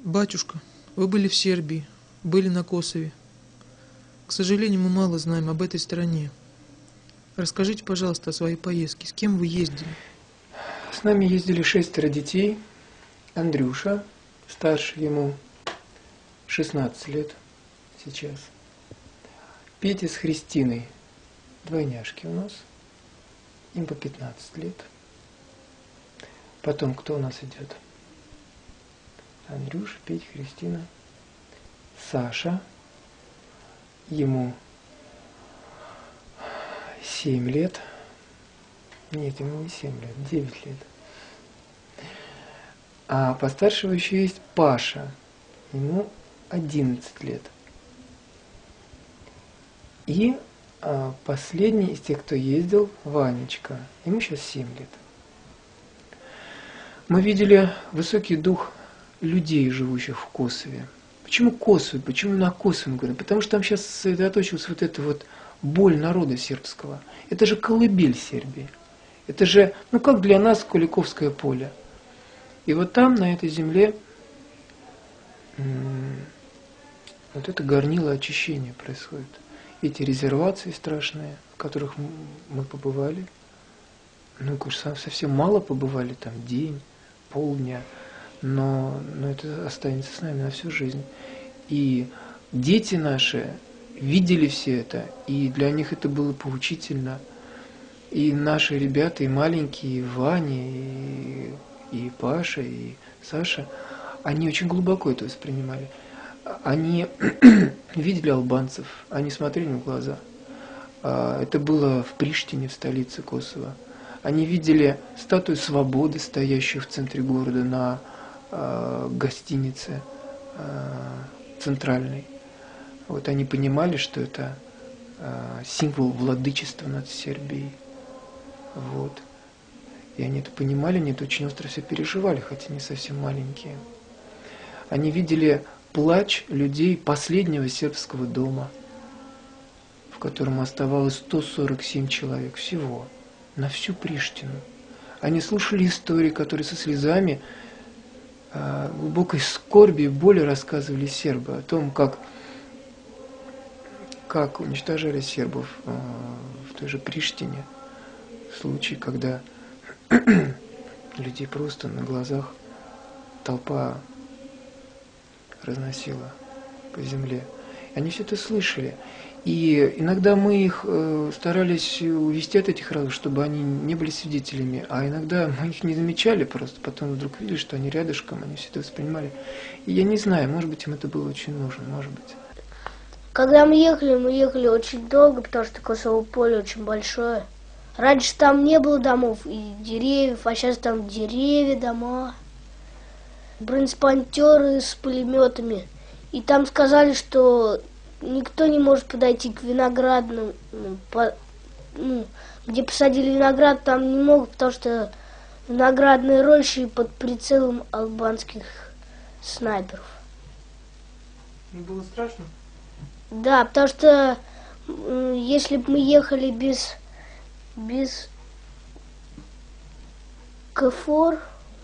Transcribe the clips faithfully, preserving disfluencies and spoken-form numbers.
Батюшка, вы были в Сербии, были на Косове. К сожалению, мы мало знаем об этой стране. Расскажите, пожалуйста, о своей поездке. С кем вы ездили? С нами ездили шестеро детей. Андрюша, старше ему шестнадцать лет сейчас. Петя с Христиной, двойняшки у нас. Им по пятнадцать лет. Потом кто у нас идет? Андрюша, Петя, Христина. Саша. Ему семь лет. Нет, ему не семь лет, девять лет. А постарше еще есть Паша. Ему одиннадцать лет. И а, последний из тех, кто ездил, Ванечка. Ему сейчас семь лет. Мы видели высокий дух людей, живущих в Косове. Почему Косово? Почему на Косово мы говорим? Потому что там сейчас сосредоточилась вот эта вот боль народа сербского. Это же колыбель Сербии. Это же, ну как для нас Куликовское поле. И вот там, на этой земле, вот это горнило очищения происходит. Эти резервации страшные, в которых мы побывали, ну, конечно, совсем мало побывали, там день, полдня, но, но это останется с нами на всю жизнь. И дети наши видели все это, и для них это было поучительно. И наши ребята, и маленькие, и Ваня, и, и Паша, и Саша, они очень глубоко это воспринимали. Они видели албанцев, они смотрели в глаза. Это было в Приштине, в столице Косово. Они видели статую свободы, стоящую в центре города на э, гостинице э, центральной. Вот они понимали, что это э, символ владычества над Сербией. Вот. И они это понимали, они это очень остро все переживали, хотя не совсем маленькие. Они видели плач людей последнего сербского дома, в котором оставалось сто сорок семь человек всего. На всю Приштину. Они слушали истории, которые со слезами, э, глубокой скорби и боли рассказывали сербы о том, как, как уничтожали сербов э, в той же Приштине. В случае, когда людей просто на глазах толпа разносила по земле. Они все это слышали. И иногда мы их э, старались увести от этих разов, чтобы они не были свидетелями, а иногда мы их не замечали просто, потом вдруг видели, что они рядышком, они все это воспринимали. И я не знаю, может быть, им это было очень нужно, может быть. Когда мы ехали, мы ехали очень долго, потому что Косово поле очень большое. Раньше там не было домов и деревьев, а сейчас там деревья, дома, бронеспонтеры с пулеметами. И там сказали, что никто не может подойти к виноградным, по, ну, где посадили виноград, там не могут, потому что виноградные рощи под прицелом албанских снайперов. Было страшно? Да, потому что если бы мы ехали без, без КФОР,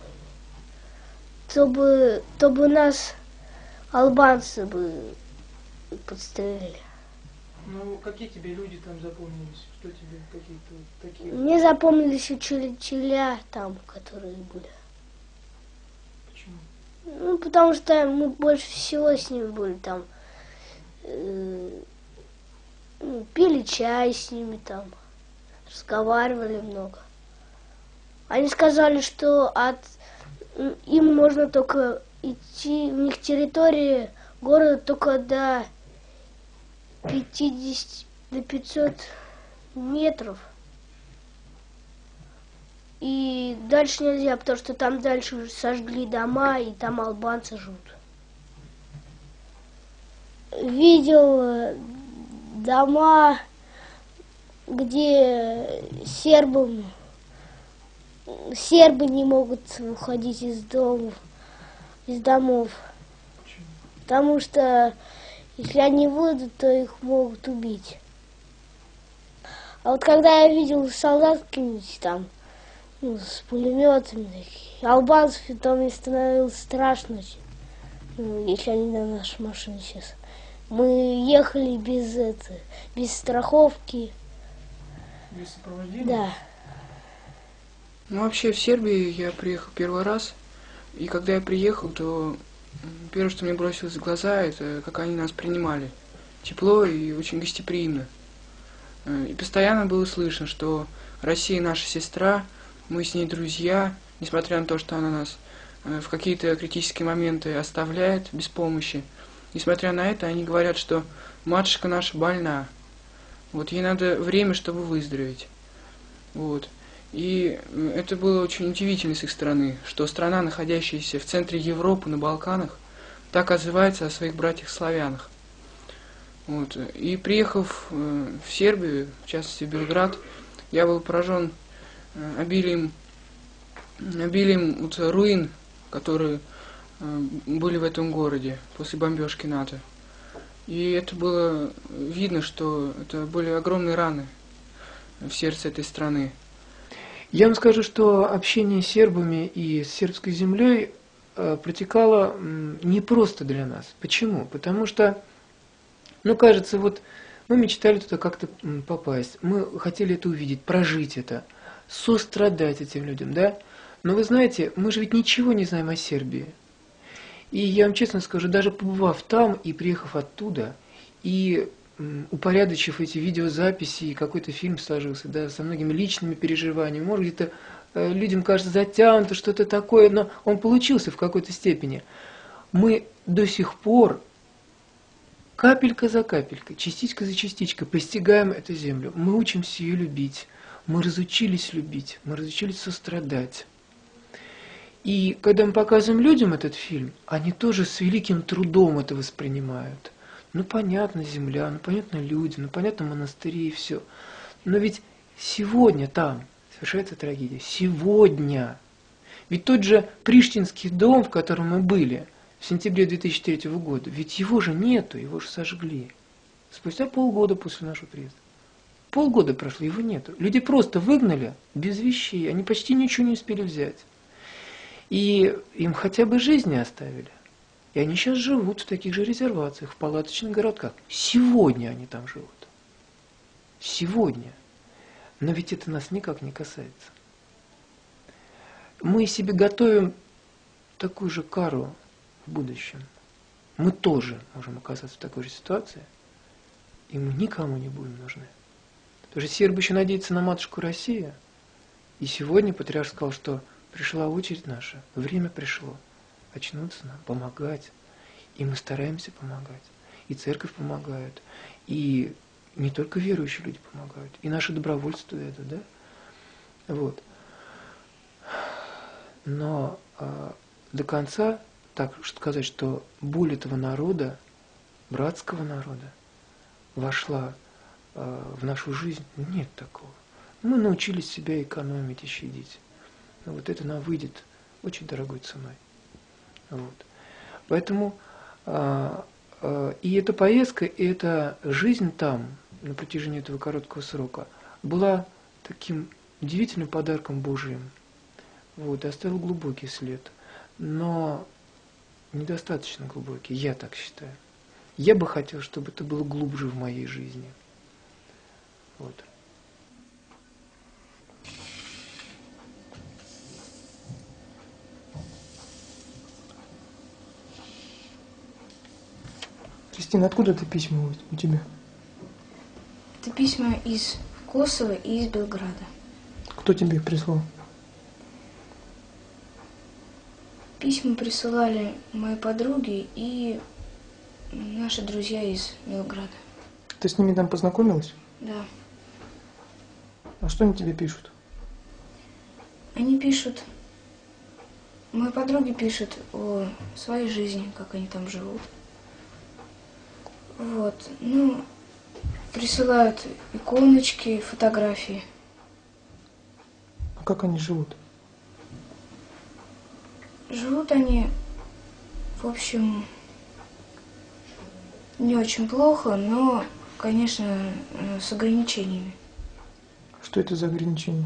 то бы, то бы нас албанцы бы подстрелили. Ну, какие тебе люди там запомнились? Что тебе какие-то такие? Мне запомнились учителя там, которые были. Почему? Ну, потому что мы больше всего с ними были там. Э, ну, пили чай с ними там, разговаривали много. Они сказали, что от им можно только идти, у них территория города только до пятьдесят до пятисот метров. И дальше нельзя, потому что там дальше уже сожгли дома, и там албанцы живут. Видел дома, где сербам, сербы не могут уходить из домов, из домов. Почему? Потому что если они выйдут, то их могут убить. А вот когда я видел солдат каких-нибудь там, ну, с пулеметами, таких, албанцев, то мне становилось страшно очень. Ну, если они на нашей машине сейчас. Мы ехали без это, без страховки. Без сопровождения? Да. Ну, вообще, в Сербии я приехал первый раз, и когда я приехал, то м, первое, что мне бросилось в глаза, это как они нас принимали. Тепло и очень гостеприимно. Э, И постоянно было слышно, что Россия наша сестра, мы с ней друзья, несмотря на то, что она нас э, в какие-то критические моменты оставляет без помощи. Несмотря на это, они говорят, что матушка наша больна. Вот ей надо время, чтобы выздороветь. Вот. И м, это было очень удивительно с их стороны, что страна, находящаяся в центре Европы, на Балканах, так отзывается о своих братьях-славянах. Вот. И приехав э, в Сербию, в частности в Белград, я был поражен э, обилием, обилием вот, руин, которые э, были в этом городе после бомбежки НАТО. И это было видно, что это были огромные раны в сердце этой страны. Я вам скажу, что общение с сербами и с сербской землей э, протекало м, не просто для нас. Почему? Потому что, ну, кажется, вот мы мечтали туда как-то м, попасть, мы хотели это увидеть, прожить это, сострадать этим людям, да? Но вы знаете, мы же ведь ничего не знаем о Сербии. И я вам честно скажу, даже побывав там и приехав оттуда, и м, упорядочив эти видеозаписи, и какой-то фильм сложился, да, со многими личными переживаниями, может, где-то э, людям кажется затянуто, что-то такое, но он получился в какой-то степени. Мы до сих пор капелька за капелькой, частичка за частичкой постигаем эту землю. Мы учимся ее любить, мы разучились любить, мы разучились сострадать. И когда мы показываем людям этот фильм, они тоже с великим трудом это воспринимают. Ну, понятно, земля, ну, понятно, люди, ну, понятно, монастыри и все. Но ведь сегодня там совершается трагедия. Сегодня. Ведь тот же Приштинский дом, в котором мы были в сентябре две тысячи третьего года, ведь его же нету, его же сожгли. Спустя полгода после нашего приезда. Полгода прошло, его нету. Люди просто выгнали без вещей, они почти ничего не успели взять. И им хотя бы жизни оставили. И они сейчас живут в таких же резервациях, в палаточных городках. Сегодня они там живут. Сегодня. Но ведь это нас никак не касается. Мы себе готовим такую же кару в будущем. Мы тоже можем оказаться в такой же ситуации, и мы никому не будем нужны. Потому что сербы еще надеются на матушку Россию. И сегодня патриарх сказал, что пришла очередь наша, время пришло очнуться нам, помогать. И мы стараемся помогать. И церковь помогает. И не только верующие люди помогают. И наши добровольцы это, да? Вот. Но а, до конца, так сказать, что боль этого народа, братского народа, вошла а, в нашу жизнь, нет такого. Мы научились себя экономить и щадить. Но вот это нам выйдет очень дорогой ценой. Вот. Поэтому а, а, и эта поездка, и эта жизнь там, на протяжении этого короткого срока, была таким удивительным подарком Божиим. Вот, и оставил глубокий след. Но недостаточно глубокий, я так считаю. Я бы хотел, чтобы это было глубже в моей жизни. Вот. Кристина, откуда это письма у тебя? Это письма из Косово и из Белграда. Кто тебе их прислал? Письма присылали мои подруги и наши друзья из Белграда. Ты с ними там познакомилась? Да. А что они тебе пишут? Они пишут, мои подруги пишут о своей жизни, как они там живут. Вот, ну, присылают иконочки, фотографии. А как они живут? Живут они, в общем, не очень плохо, но, конечно, с ограничениями. Что это за ограничения?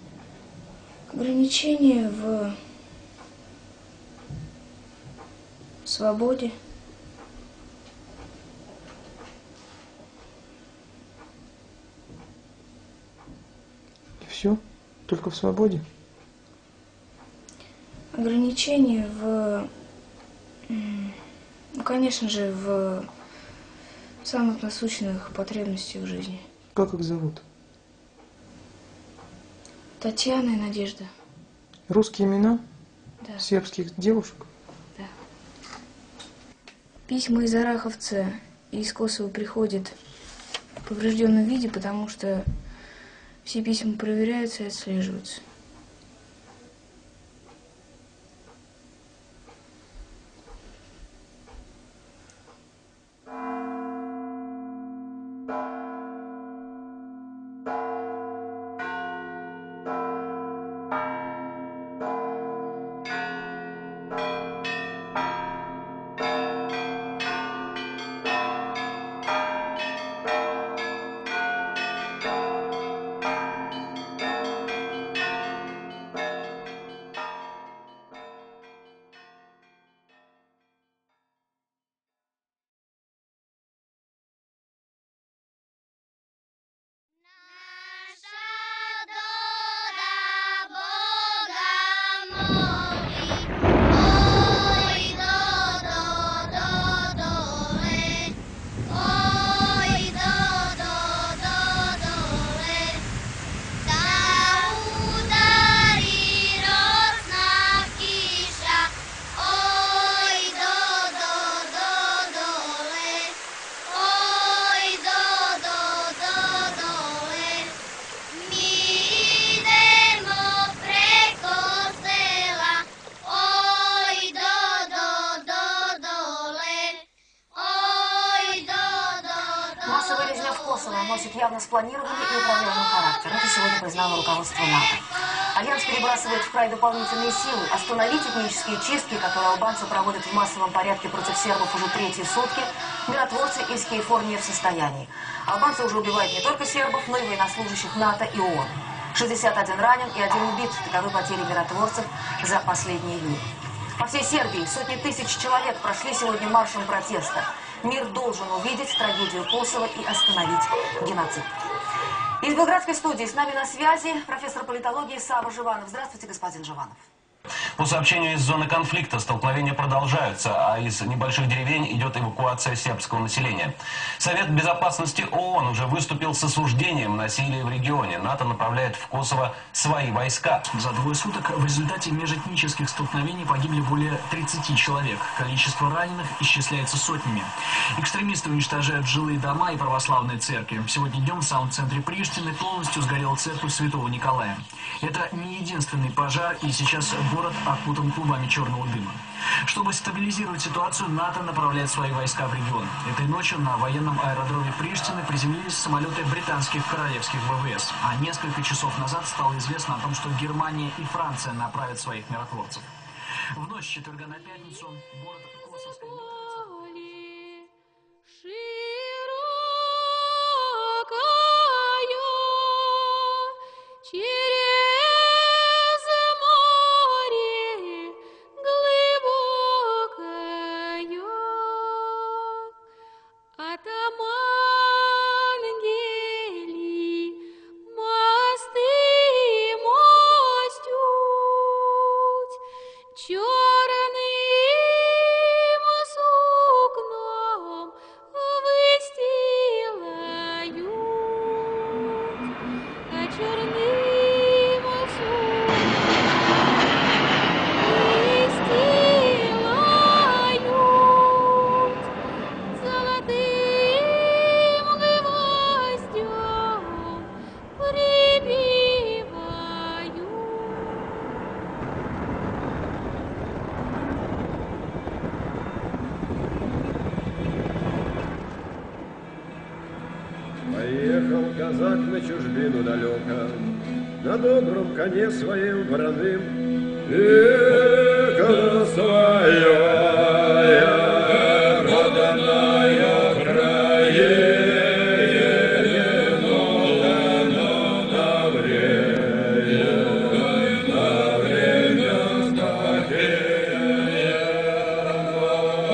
Ограничения в свободе. И все? Только в свободе? Ограничения в, ну, конечно же, в самых насущных потребностях жизни. Как их зовут? Татьяна и Надежда. Русские имена? Да. Сербских девушек? Да. Письма из Араховца и из Косово приходят в поврежденном виде, потому что все письма проверяются и отслеживаются. Носит явно спланированный и управляемый характер. Это сегодня признало руководство НАТО. Альянс перебрасывает в край дополнительные силы. Остановить этнические чистки, которые албанцы проводят в массовом порядке против сербов уже третьи сутки, миротворцы из Кейфор не в состоянии. Албанцы уже убивают не только сербов, но и военнослужащих НАТО и ООН. шестьдесят один ранен и один убит. Таковы потери миротворцев за последние дни. По всей Сербии сотни тысяч человек прошли сегодня маршем протеста. Мир должен увидеть трагедию Косово и остановить геноцид. Из Белградской студии с нами на связи профессор политологии Сава Живанов. Здравствуйте, господин Живанов. По сообщению из зоны конфликта, столкновения продолжаются, а из небольших деревень идет эвакуация сербского населения. Совет Безопасности ООН уже выступил с осуждением насилия в регионе. НАТО направляет в Косово свои войска. За двое суток в результате межэтнических столкновений погибли более тридцати человек. Количество раненых исчисляется сотнями. Экстремисты уничтожают жилые дома и православные церкви. Сегодня днем в самом центре Приштины полностью сгорела церковь Святого Николая. Это не единственный пожар, и сейчас город окутан клубами черного дыма. Чтобы стабилизировать ситуацию, НАТО направляет свои войска в регион. Этой ночью на военном аэродроме Приштины приземлились самолеты британских королевских ВВС. А несколько часов назад стало известно о том, что Германия и Франция направят своих миротворцев. В ночь с четверга на пятницу город Косовская Поехал казак на чужбину далеко, на добром коне своим вороным. Века своя, родная краину, на время, на время спасения.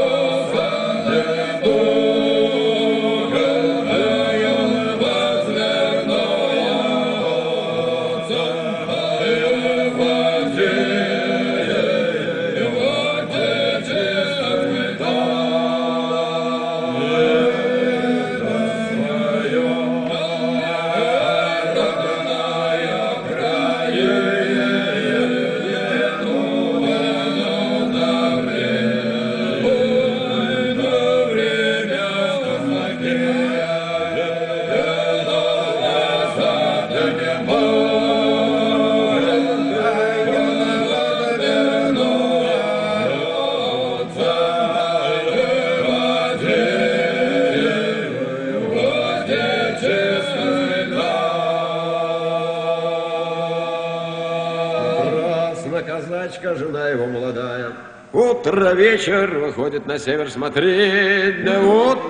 казачка, жена его молодая. Утро, вечер, выходит на север смотреть, да вот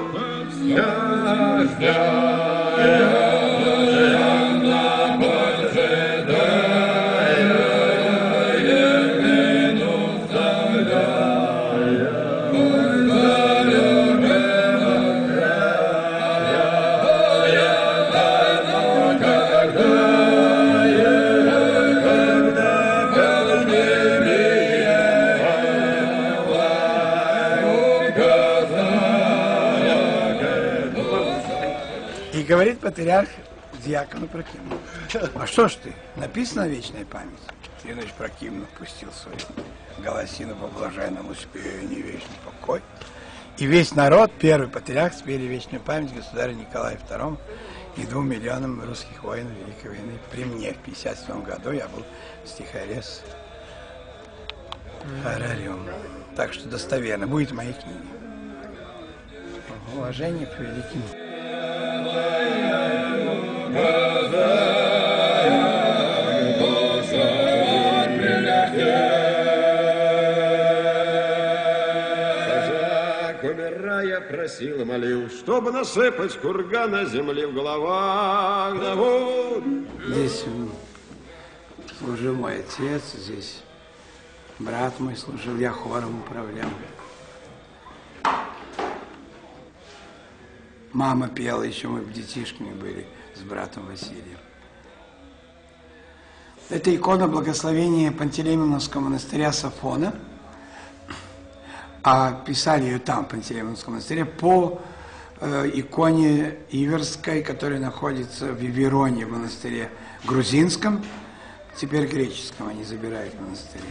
И говорит патриарх дьякону Прокимну: а что ж ты, написано вечная память. Иванович Прокимнов пустил свою голосину по блаженному спеванию вечный покой. И весь народ, первый патриарх, спели вечную память государя Николая второму и двум миллионам русских воинов Великой войны. При мне в пятьдесят седьмом году я был стихаре с хорарем. Так что достоверно будет в моей книге. Уважение к великим. Казак, умирая, просил и молил, чтобы насыпать кургана земли в головах. Да вот. Здесь служил мой отец, здесь брат мой служил, я хором управлял. Мама пела, еще мы детишками были с братом Василием. Это икона благословения Пантелеймоновского монастыря Сафона. А писали ее там, в Пантелеймоновском монастыре, по э, иконе Иверской, которая находится в Вивероне, в монастыре грузинском, теперь греческом они забирают в монастыре.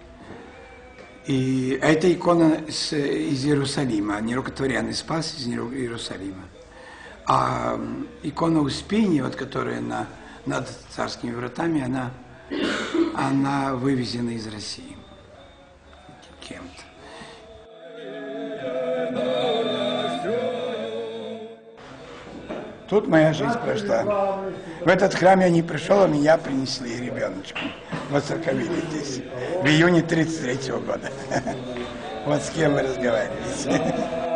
И эта икона с, из Иерусалима, нерукотворенный Спас из Иерусалима. А икона Успения, вот, которая на, над царскими вратами, она, она вывезена из России кем-то. Тут моя жизнь прошла. В этот храм я не пришел, а меня принесли ребеночком. Воцерковили здесь. В июне тридцать третьего года. Вот с кем вы разговариваете.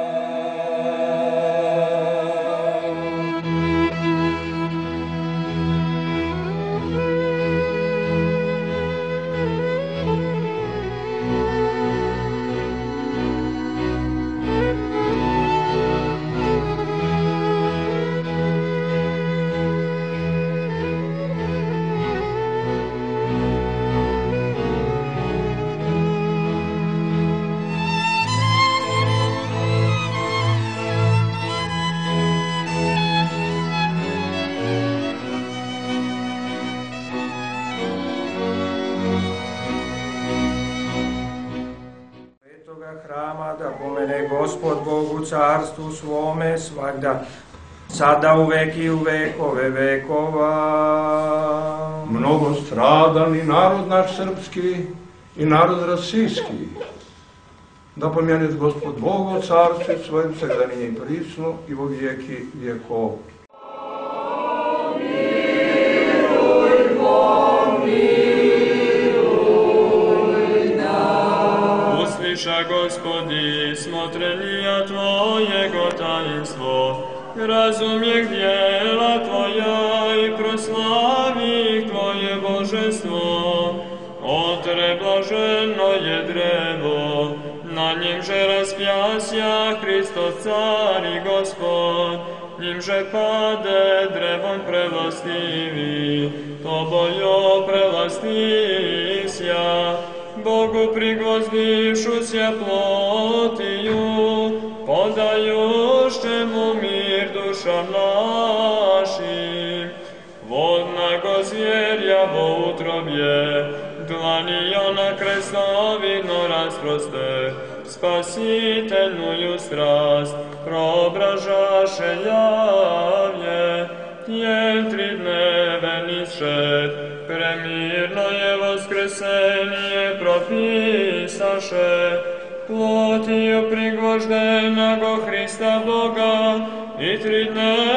Gospod Bog u carstvu svome svagda, sada u veki u vekove vekova. Mnogo stradani narod naš srpski i narod rasijski, da pomjenit Gospod Bog u carstvu svojem sada nije i prisno i vo vijeki vjekov. Usliša, Gospodi, smotrelija Tvojego tajemstvo, razumijeh djela Tvoja i proslavi Tvoje božestvo. Otre, blaženo je drevo, na njimže raspjasja Hristos car i Gospod, njimže pade drevom prevlastivi, Tobojo prevlastisja. Bogu prigvozdišusja plotiju, podajušte mu mir dušam našim. Vodnago zvjerja vo utrobje, dlani ona krestovino rasproste, spasiteljnuju strast probražaše javnje. Jen tri dneve nisšet, premirno je voskresenje propisaše, plotiju prigvoždenago Hrista Boga i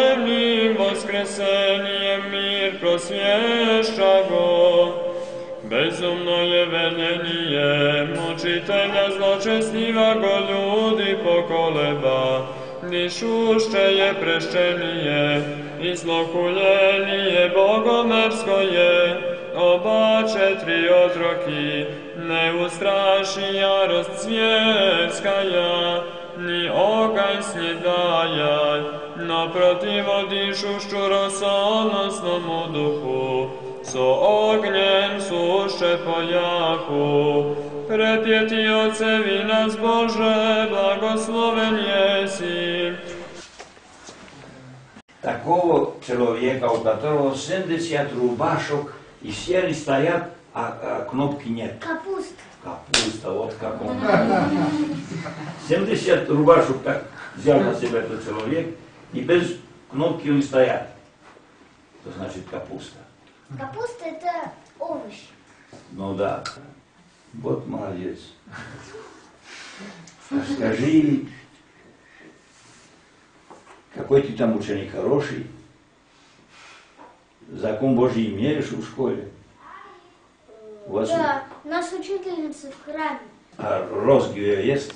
tridnevnim voskresenjem mir prosvješća go. Bezumno je veljenje, mučitelja zločestiva go ljudi pokoleba. Nišušće je prešćenije, i zlokuljenije bogomersko je. Oba četiri otroki, ne ustraši jarost svjetskaja, ni oganj snjedajaj, naprotiv odišušću rosonosnomu duhu, so ognjem sušće poljaku. Pretjeti ocevi nas Bože, blagosloven jesi. Такого человека, у которого семьдесят рубашек, и сели стоят, а, а кнопки нет. Капуста. Капуста, вот как он. семьдесят рубашек так взял на себя этот человек, и без кнопки он стоят. Что значит капуста? Капуста это овощ. Ну да. Вот молодец. Скажи, какой ты там ученик хороший? Закон Божий имеешь в школе? У вас Да, у нас учительница в храме. А розги есть?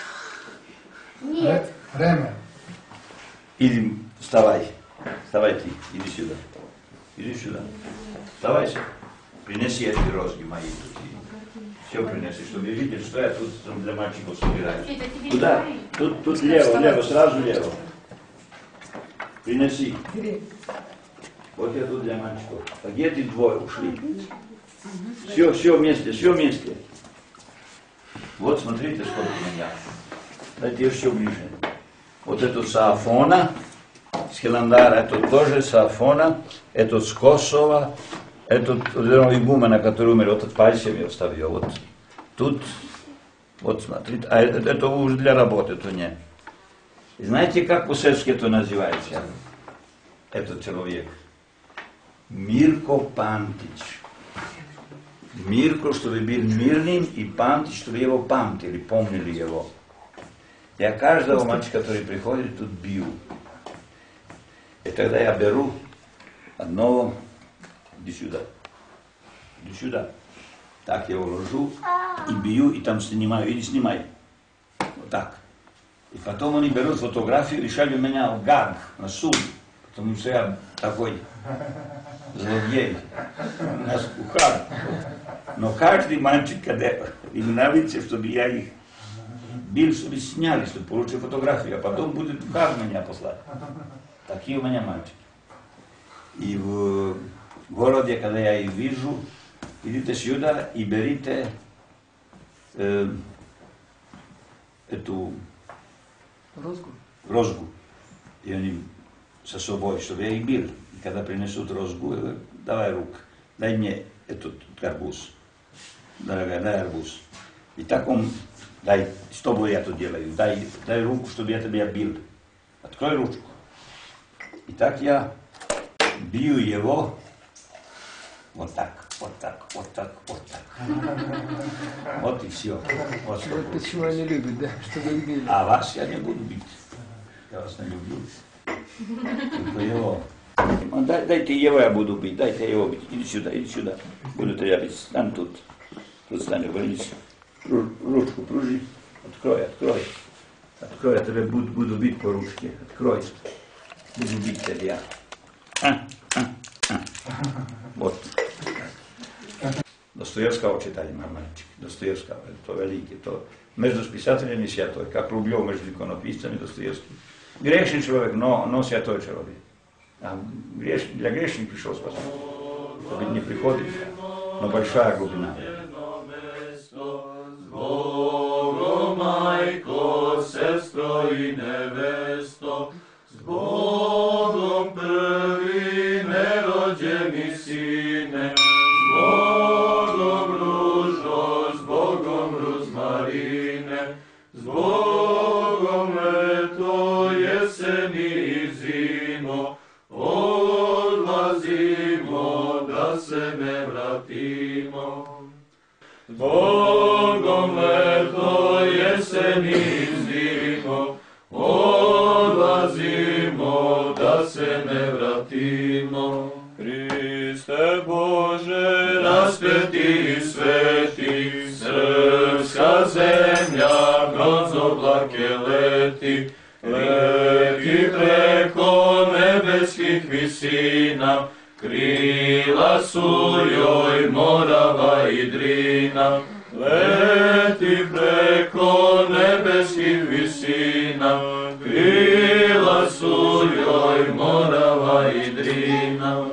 Нет. Время. Иди, вставай. Вставай ты, иди сюда. Иди сюда. Вставайся. Принеси эти розги мои тут. Все принеси, чтобы видели, что я тут для мальчиков собираю. Куда? Тут, тут лево, лево, сразу лево. Принеси. Вот я тут для мальчиков. А где ты двое ушли? Все, все вместе, все вместе. Вот смотрите, сколько у меня. Дайте еще ближе. Вот эту Саафона, с Хиландара, это тоже Саафона, это с Косово, этот игумена, который умер, вот этот пальцем я оставил. Вот тут, вот смотрите, а это, это уже для работы, то не. И знаете, как по-сербски это называется? Этот человек. Мирко Пантич. Мирко, чтобы был мирным, и Пантич, чтобы его памятили, помнили его. Я каждого мальчика, который приходит, тут бью. И тогда я беру одного, иди сюда, иди сюда. Так я его ложу и бью, и там снимаю, иди снимай. Вот так. И потом они берут фотографию и решали меня в ганг, на суд. Потому что я такой злодей. У нас кухар. Но каждый мальчик, когда им нравится, чтобы я их бил, чтобы сняли, чтобы получили фотографию, а потом будет в ганг меня послать. Такие у меня мальчики. И в городе, когда я их вижу, идите сюда и берите э, эту розгу. розгу. И они со собой, чтобы я их бил. И когда принесут розгу, я говорю, давай руку, дай мне этот арбуз. Дорогая, дай арбуз. И так он, дай, что бы я тут делаю, дай, дай руку, чтобы я тебя бил. Открой ручку. И так я бью его вот так, вот так, вот так, вот так. Вот и все. Вот, вот почему они любят, да? Чтобы их били. А вас я не буду бить. Я вас не люблю. Только его. Дай, дайте его я буду бить, дайте его бить. Иди сюда, иди сюда. Буду тебя бить. Стань тут. Тут стань, вылезь. Ручку пружи. Открой, открой. Открой, я тебя буду, буду бить по ручке. Открой. Буду бить тебя. А, а, а. Вот. Достоевского читали, мой мальчик. Достоевского, то великий, то между писателями святой, как Рублев между иконописцами Достоевский. Грешный человек, но, но святой человек. А греш, для грешных пришел спасать. Это не приходит, но большая глубина. Богом, майко, сестро и невесто, с Богом prvi nerođeni sine, s Bogom ružo, s Bogom ruzmarine, s Bogom leto, jeseni i zimo, odlazimo da se ne vratimo. S Bogom leto, jeseni i zimo, odlazimo da se ne vratimo. Hriste Bože, raspeti i drina, leti preko nebeskih visina, krila su joj Morava i Drina.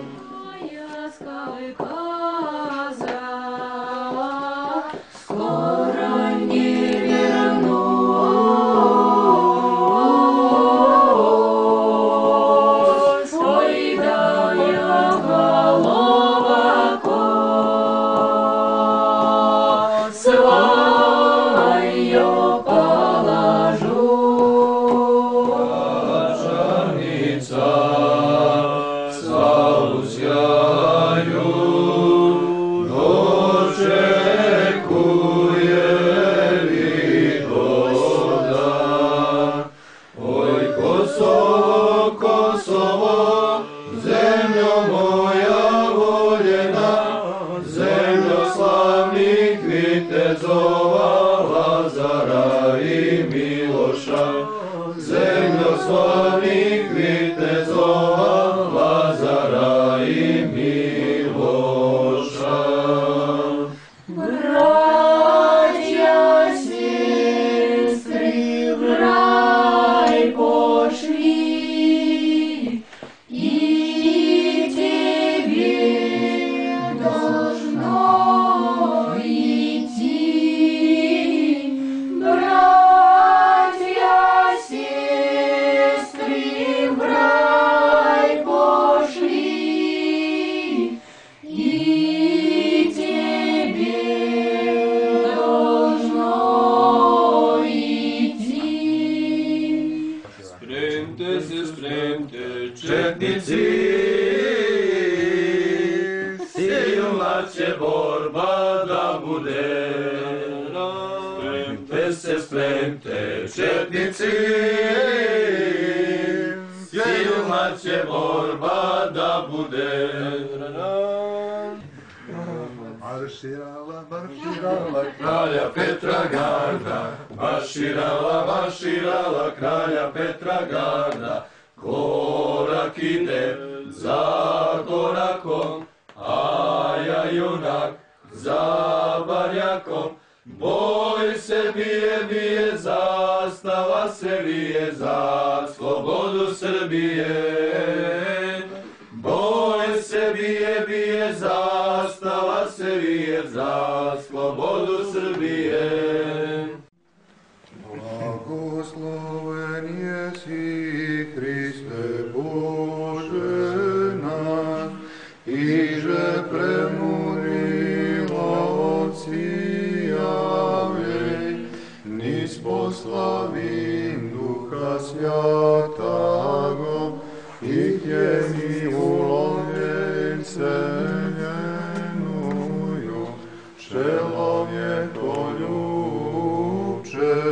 Marširala, marširala kralja Petra garda, marširala, marširala kralja Petra garda, korak ide za korakom, a ja junak za barjakom, boj se bije, bije, zastava se vije za slobodu Srbije. Boj se bije, bije, zastava se vije za slobodu Srbije. Blagosloven jesi, Hriste Bože naš, iže premudrila od Sijave, nis poslavim Duha Svjatago, i tjeni ulovljenice njenuju, čelovjeko ljubče,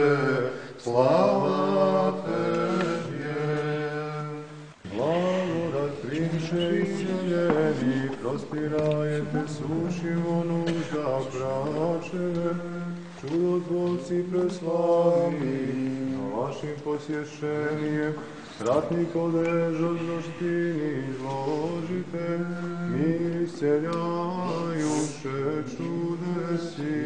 slava Tebje. Blagodat primše isceljeni, prostirajete suši onužda pračeve, čudotvorci preslavni, vašim posješenjem, Ratnik odežodnoštini izložite, mir isceljajuše čudesi.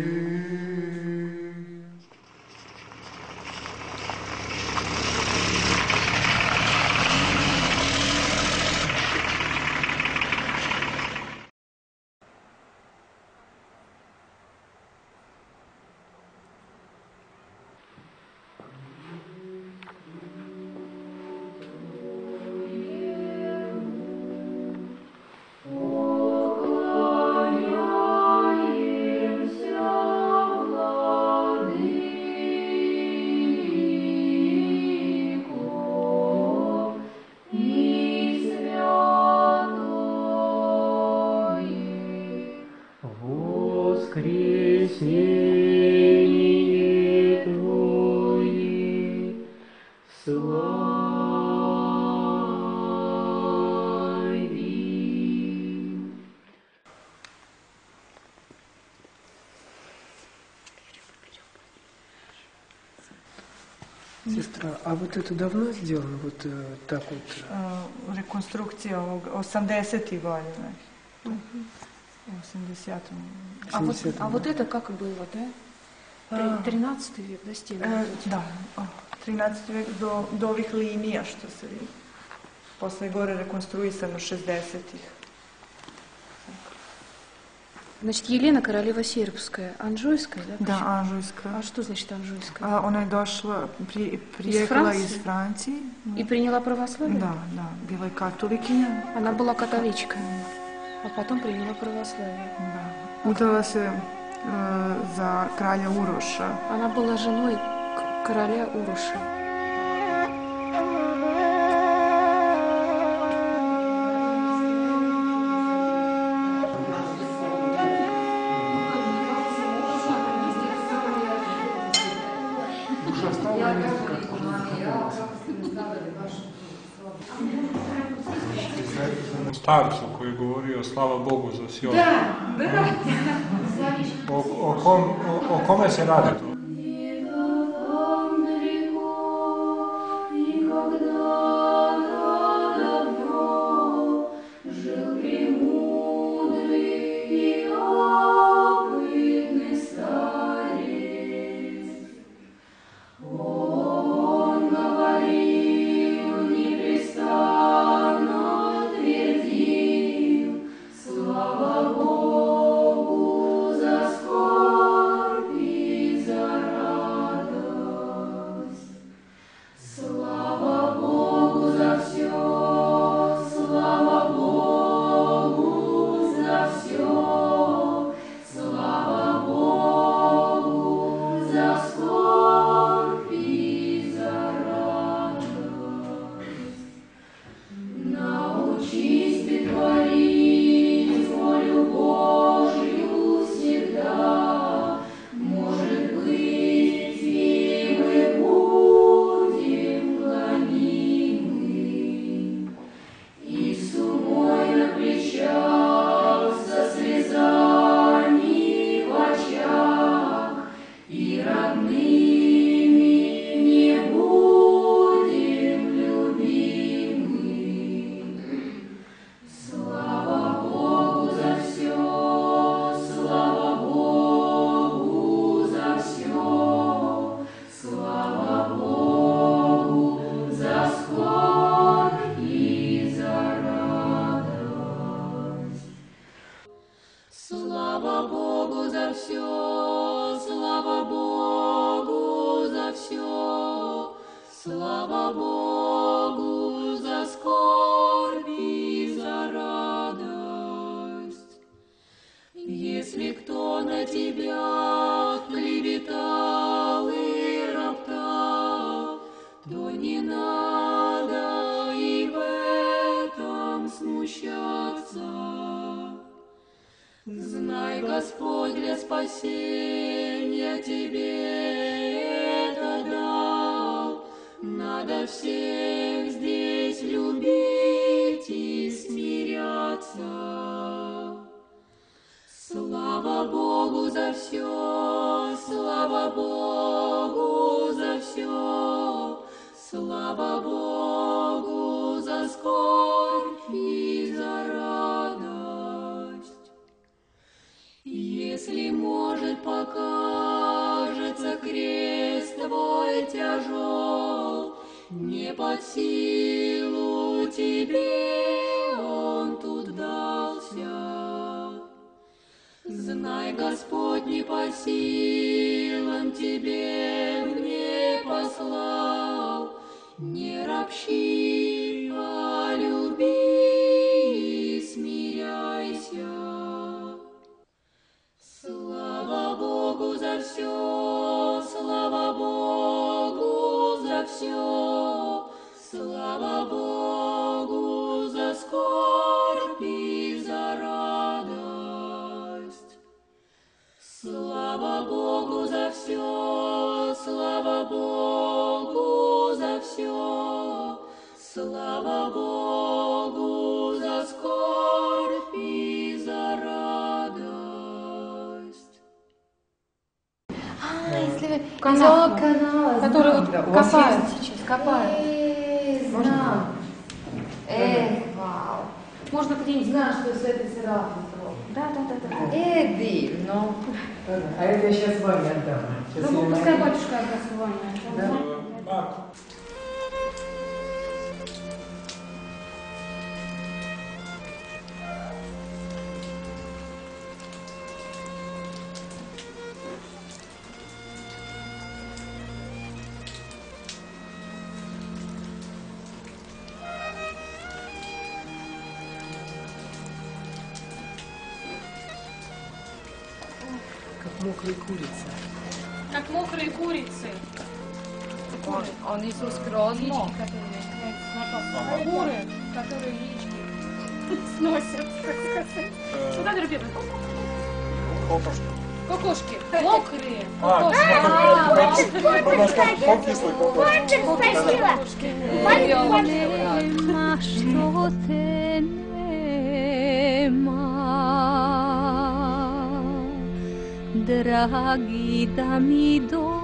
воскресение Твое, слави. Сестра, а вот это давно сделано, вот э, так вот? Rekonstrukcija ovog osamdesetih godina. восьмидесятом. А вот, семидесятом, а вот это как было, да? тринадцатый век, да, стены? Э, да, тринадцатый век до, до ovih linija što se vidi. Posle je gore rekonstruisano šezdesetih. Значит, Елена королева сербская, Анжуйская, да? Да, Анжуйская. А что значит Анжуйская? А, она дошла, при, приехала из Франции? из Франции. И приняла православие? Да, да, была католикиня. Она была католичка, а потом приняла православие. Да. Удала се э, за короля Уроша. Она была женой короля Уроша. Starcu koji je govorio slava Bogu za Sion. Da, da. O, o, kom, o, o kome se radi to? Знай, Господь для спасения тебе это дал. Надо всех здесь любить и смиряться. Слава Богу за все, слава Богу за все, слава Богу за скорбь и за радость. Если, может, покажется крест твой тяжел, не под силу тебе он тут дался. Знай, Господь не по силам тебе мне послал, не ропщи, а люби и смиряйся. Слава Богу за все, слава Богу за все, слава Богу за скорбь и за радость. Слава Богу за все, слава Богу за все, слава Богу за скорбь и за радость. А, если вы Канал, из канал, который вот да, у вас копают есть? сейчас, копают. Э, Можно? знаю. Эх, вау. Можно где-нибудь. Знаю, что с этой сразу. Да, да, да, да. Эдди, ну... А это я сейчас Ване отдам. Сейчас Ну, я пускай найду. батюшка отдаст Ване. Да. Как мокрые курицы. Как мокрые курицы. Он, он Иисус Грозно. Куры, которые яички сносят, так сказать. Что надо, ребята? Кокошки. Кокошки. Мокрые. А, Кокошки. покислый кокошки. Кокошки. Нема что те нема, драги, да ми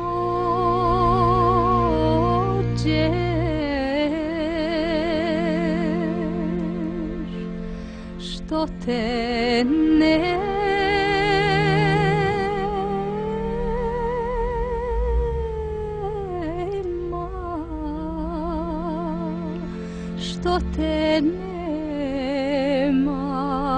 dođeš, što te nema, što te nema,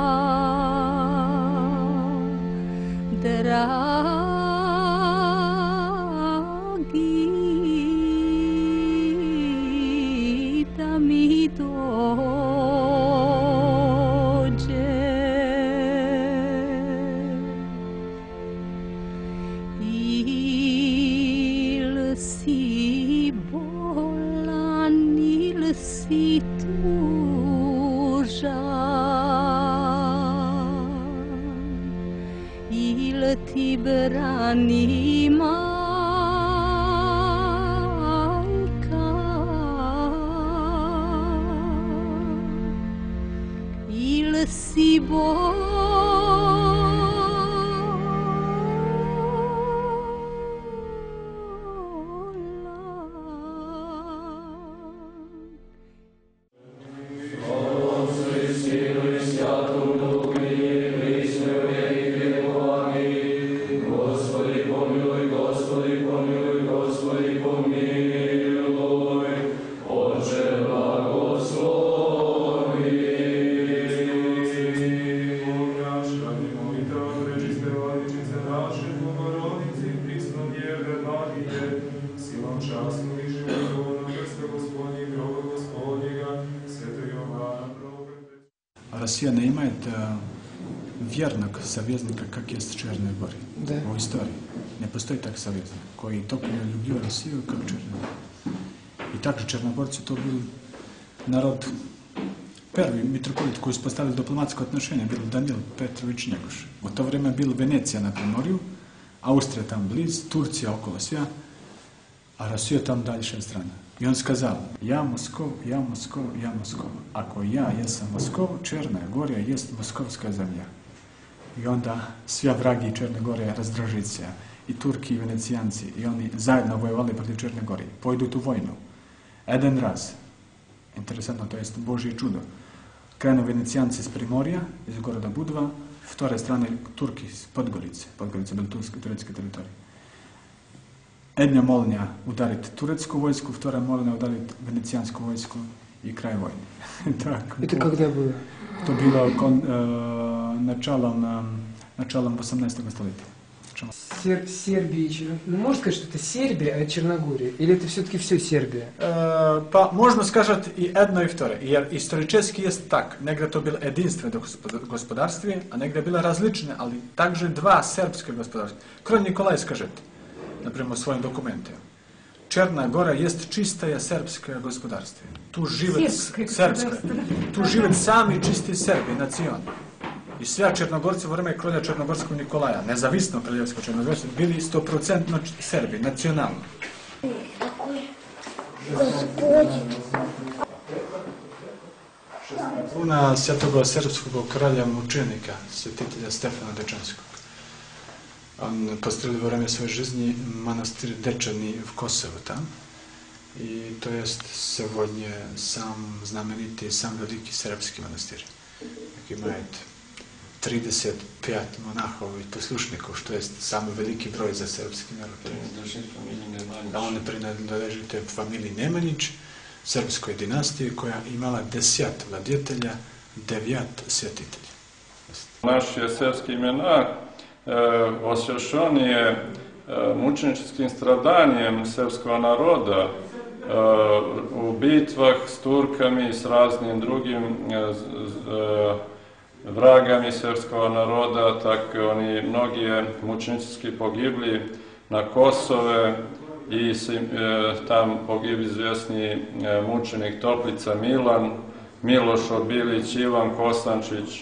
dragi, da mi dođe. Il si bolan, il si tužan, il ti brani majka, il si Господи, помилуй, Господи, помилуй, Господи, помилуй, Отче благослови. Ради молитва пречистой Владычицы нашей, Богородицы, Преснодевы Марии, силам частну и живого Христа Господня, гроба Господнего, святого Иоанна Проповедь. Россия не имеет э, верного союзника, как есть Черной Горе. Да. В истории. Не постоит так союзник, который только не любил Россию, как Черногорию. И также черногорцы то был народ. Первый митрополит, который поставил дипломатское отношение, был Данил Петрович Негуш. В то время была Венеция на Приморью, Австрия там близ, Турция около себя, а Россия там дальше страна. И он сказал: я Москов, я Москов, я Москов. Ако я jesam Москов, Черная Гория есть московская земля. I onda svi vragi Černe Gore razdražit se, i Turki i Venecijanci, i oni zajedno vojevali protiv Černe Gore. Pojdu tu vojnu. Jedan raz, interesantno, to jest Božje čudo, krenu Venecijanci iz Primorja, iz goroda Budva, s tore strane Turki iz Podgorice, Podgorice bili turske, turecke teritorije. Jedna molnja udariti turecku vojsku, vtora molnja udariti venecijansku vojsku i kraj vojne. Так, Это когда было? To bilo kon, e, началом, e, началом восемнадцатого столетия. Сер, Сербия, Чер- ну можно сказать, что это Сербия, а Черногория? Или это все-таки все Сербия? E, pa možemo сказать i jedno i vtore, jer исторически jest tak, negdje to bilo jedinstveno gospodarstvo, a negdje bilo različne, ali также dva srpske gospodarstva. Kralj Nikolaj kaže, например, u svojim dokumentima, Черная Гора jest чистое сербское государство. Tu žive srpske, tu žive sami čisti Srbi, nacion. I svi Černogorci u vreme kralja Černogorskog Nikolaja, nezavisno kraljevsko Černogorstvo, bili sto posto Srbi, nacionalno. Kruna svjetog srpskog kralja mučenika, svetitelja Stefana Dečanskog. Он построил во время своей жизни монастырь Дечани в Косово там. И то есть сегодня сам знаменитый, сам великий сербский монастырь, который имеет trideset pet monahov i poslušnikov, što je samo veliki broj za srpski narod. Da oni priнадлежи te familiji Nemanjić, srpskoj dinastiji koja imala deset vladjetelja, devet svjetitelja. Naši srpski imena osvješćeni je mučeničkim stradanjem srpskog naroda u bitvah s Turkami i s raznim drugim vragami srpskog naroda, tako oni mnogi je mučenički pogibli na Kosove i tam pogibli izvjesni mučenik Toplica Milan, Miloš Obilić, Ivan Kosančić.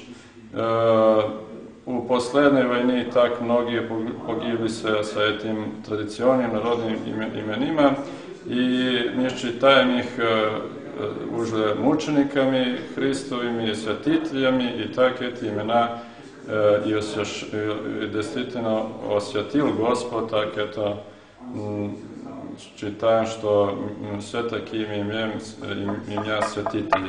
U poslednjoj vojni tak mnogi pogibli se sa tim tradicionalnim narodnim imenima i mi čitajem ih уже mučenikami Hristovimi i svjetiteljami i tako ti imena i действительно osvjetil Gospod, tako eto čitajem što sve takim imena svjetitelji.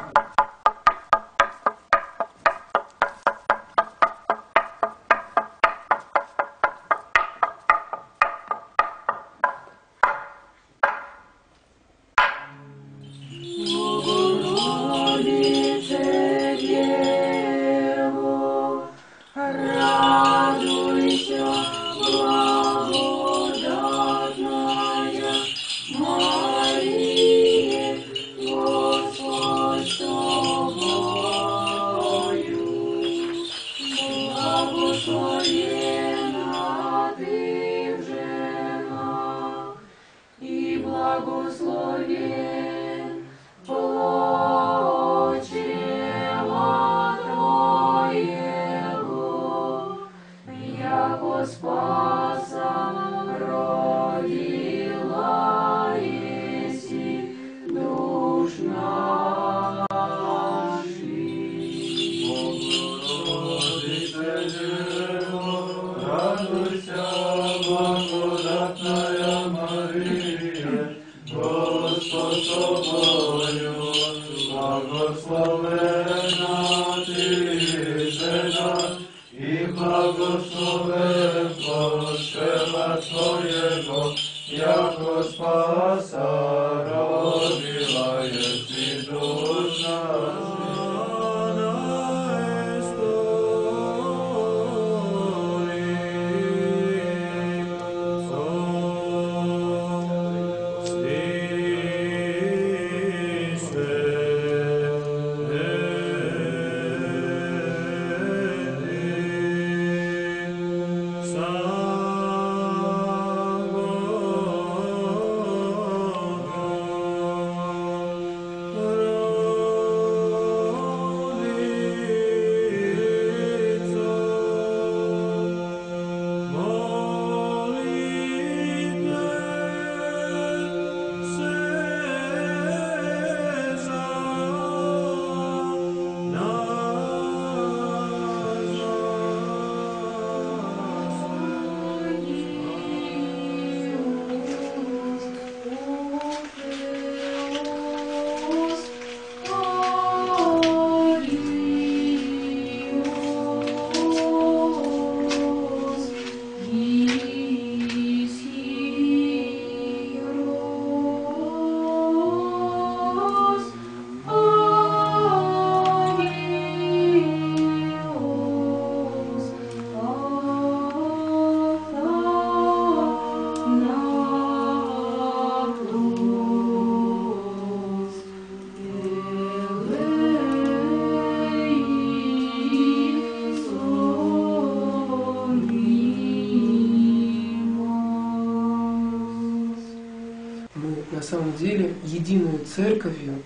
На самом деле, единую церковью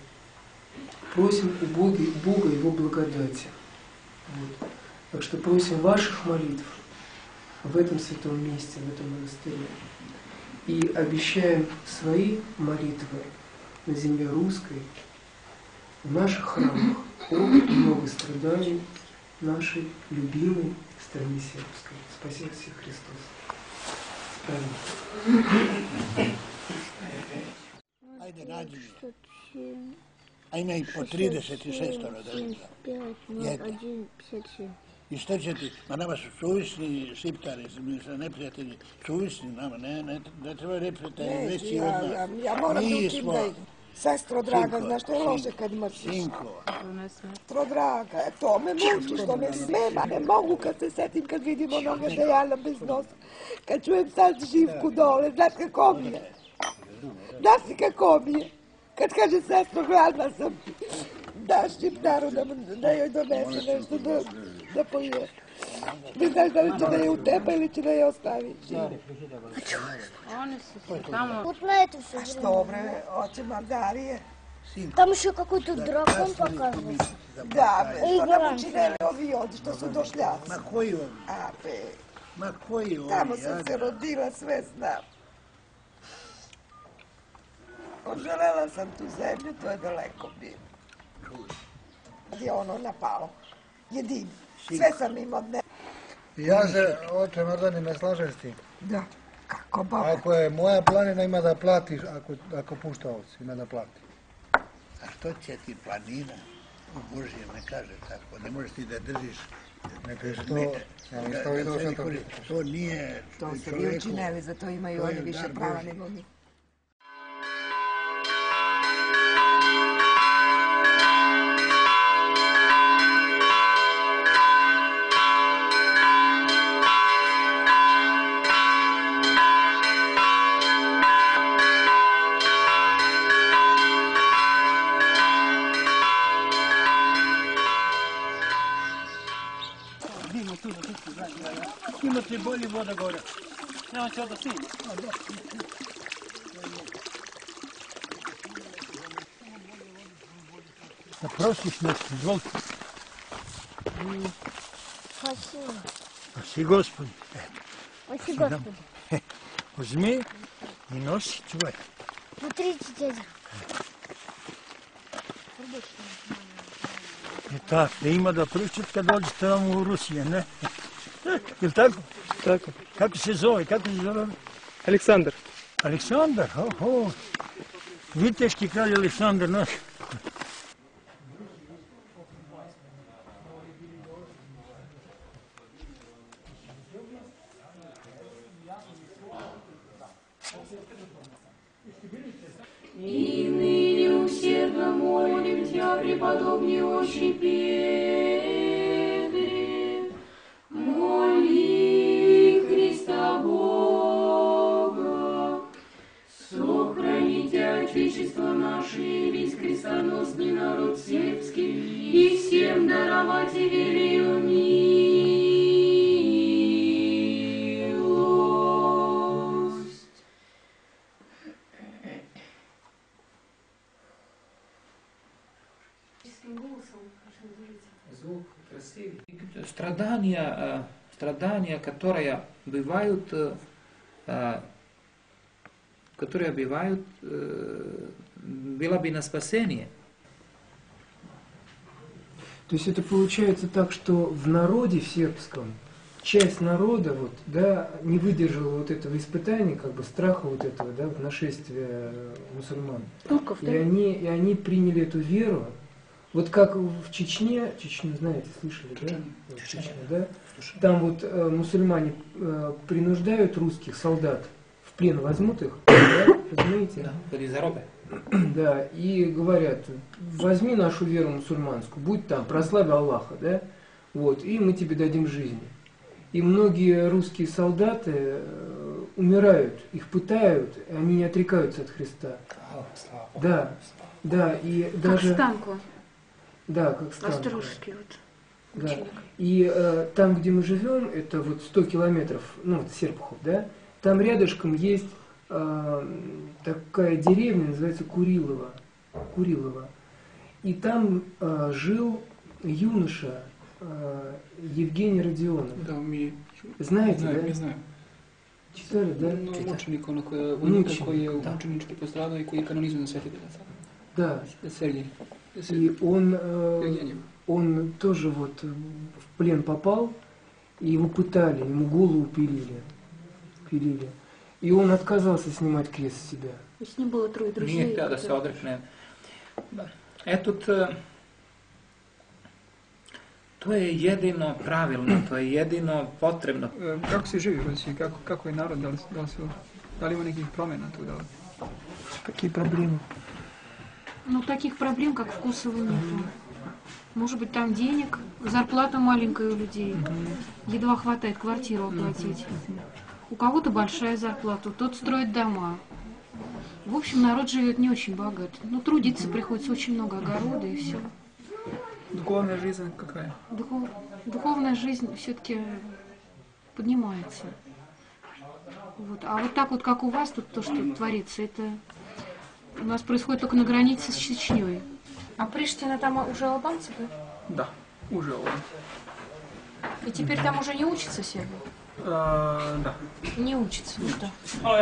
просим у Бога, Бога Его благодати. Вот. Так что просим ваших молитв в этом святом месте, в этом монастыре. И обещаем свои молитвы на земле русской, в наших храмах, опыт много страданий нашей любимой стране сербской. Спаси всех Христос. Аминь. Ajde, nađi mi. A ima ih po trideset šest roditelja. пять ноль один пятьдесят семь. I što će ti? Ma nama su suvisni šiptari, neprijatelji, suvisni nama, ne, ne, ne treba neprijatelji Ne, veći ja, od nas. ja, ja moram Mi da smo- ukim da ih. Sestro draga, Sinko, znaš što je sinko, loše kad imaš... sinko. Sestro draga, e, to me muči što me smema. Ne mogu kad se setim kad vidim onoga Dejana bez nosa. Kad čujem sad Živku dole, znaš kako mi je? Znaš li kako mi je? Kad kaže sestro, gladna sam. Da Šiptaru da, da joj donese nešto da, da pojede. Ne znaš da li će da je u tebe ili će da je ostavi žive. Они su tamo. Вот на эту все A što bre, oče Margarije? Там еще какой-то дракон показывается. Da, bre, Ej, što nam Goran. učinili ovi ovdje, što su došljaci. Ma koji ovi? A, be, Ma koji ovi? tamo sam Ada? se rodila, sve znam. Poželela sam tu zemlju, to je daleko bilo. Je ono napalo. Jedin. Sve sam imao dne. Ja se, oče Mardani, ne slažem s tim. Da, kako Boga. Ako je moja planina, ima da platiš, ako, ako pušta ovce, ima da plati. A što će ti planina? U Božjem ne kaže tako, ne možeš ti da držiš. Ne piše to, ja nisam to vidio što to piše. To nije To se vi čovjeku- učinili, zato imaju to je oni više dar prava Božji. nego mi. Ima tu, tu, tu, imate bolje voda gore. Ja ću da sin. Da prosiš nešto, izvolite. Спасибо. Си Господи. Спасибо, Господи. Uzmi i nosi čuvaj. Смотрите, дядя. I tako, da ima da pričat kad dođete tamo u Rusiju, ne? Jel tako? Tako. Kako se zove, kako se zove? Aleksandar. Aleksandar, oho. Viteški kralj Aleksandar naš. И ныне усердно молим Тебя, преподобный отче Петре, моли Христа Бога, сохраните Отечество наше, весь крестоносный народ сербский, и всем даровать верою милость. Звук красивый. Страдания, э, страдания, которые бывают, э, э, которые бывают, э, было бы на спасение. То есть это получается так, что в народе в сербском часть народа вот, да, не выдержала вот этого испытания, как бы страха вот этого, да, вот нашествия мусульман. Турков, и да? они, и они приняли эту веру. Вот как в Чечне, Чечню знаете, слышали, да? Вот Чечня, да? Там вот э, мусульмане э, принуждают русских солдат, в плен возьмут их, да, понимаете? Да, и говорят, возьми нашу веру мусульманскую, будь там, прославь Аллаха, да, вот, и мы тебе дадим жизнь. И многие русские солдаты э, умирают, их пытают, и они не отрекаются от Христа. Да, да, и Как даже... Станко. Да, как Станко. Острожский вот. Да. ученик. И э, там, где мы живем, это вот сто километров, ну, вот Серпухов, да, там рядышком есть э, такая деревня, называется Курилово. Курилово. И там э, жил юноша э, Евгений Родионов. Да, ми... Знаете, Знаю, да? не знаю. Читали, да? No, mučenik, ono koji je, Mučenik, koji je da. mučenički postradao i koji je kanonizovan na Sveti Да. Сергей. И он, э, он тоже вот в плен попал, и его пытали, ему голову пилили, пилили. И он отказался снимать крест с себя. И с ним было трое друзей. Nije htio da se odrekne. Da. E тут, To je jedino pravilno, to je jedino potrebno. Kako se živi u Rusiji? Kako, kako je narod? Da li, da li, su, da li ima nekih promjena tu? Da li? Какие проблемы? Ну, таких проблем, как в Косово, нету. Может быть, там денег, зарплата маленькая у людей. Едва хватает квартиру оплатить. У кого-то большая зарплата, тот строит дома. В общем, народ живет не очень богат. Ну, трудиться приходится очень много огорода и все. Духовная жизнь какая? Духов... Духовная жизнь все-таки поднимается. Вот. А вот так вот, как у вас тут то, что творится, это у нас происходит только на границе с Чечней. А Приштина там уже албанцы, да? Да, уже албанцы. И теперь там уже не учатся сербы? А, да. Не учатся, ну да.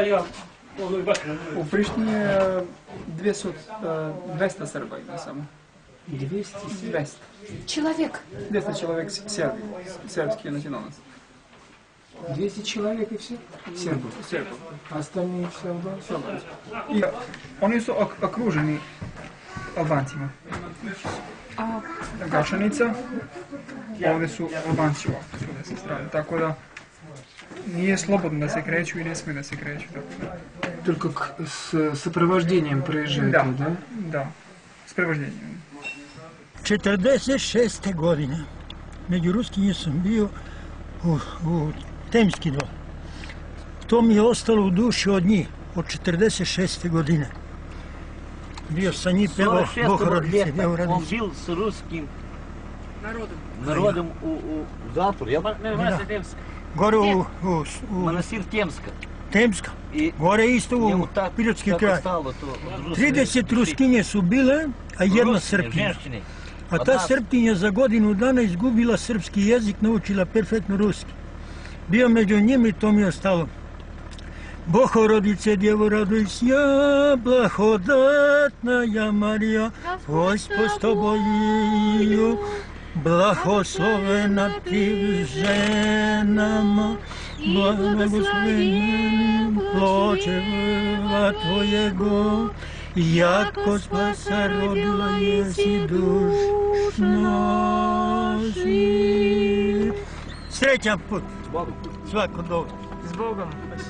У Приштине двести, двести Серба на самом. двести? двести. Человек? двести человек сербы, сербские национальности. двести человек и все? Сербов. Сербов. А остальные все албанцы? И они su окружены Albancima. A... Gačanica, ovdje su Albanci ovako, s desne strane. Tako da nije slobodno da se kreću i ne smije da se kreću. Только к, с сопровождением проезжают, да? Да, да, с сопровождением. četrdeset šeste godine među Ruskinje sam bio u, u Temski dom. To mi je ostalo u duši od njih, od četrdeset šeste godine. Bio sa njih pevao Bohorodice, Beoradice. Он был с русским народом, народом у, у затвор. Я Манастир Темска. Gore u, u, u Манастир Темска. Temska. I gore isto u Pirotski kraj. trideset Ruskinje su bile, a jedna Srpkinja. A ta Srpkinja za godinu dana izgubila srpski jezik, naučila perfektno ruski. Bio među njima i to mi je ostalo. Богородице, Дева, радуйся, благодатная Мария, Господь с тобою, благословена ты в женах, благословен плод Твоего, яко спаса родила еси душ наших. Srećan put, svako dobro. S Bogom.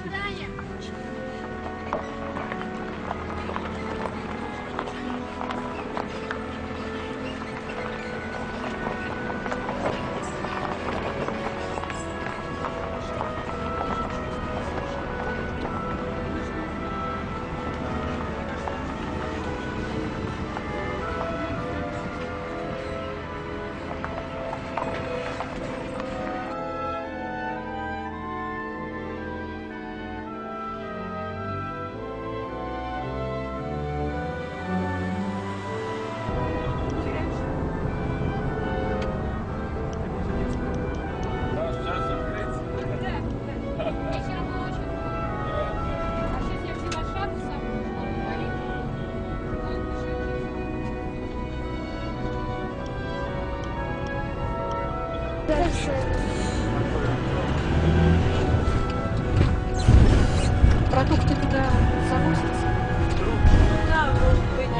Продукты туда завозятся? Да, может быть.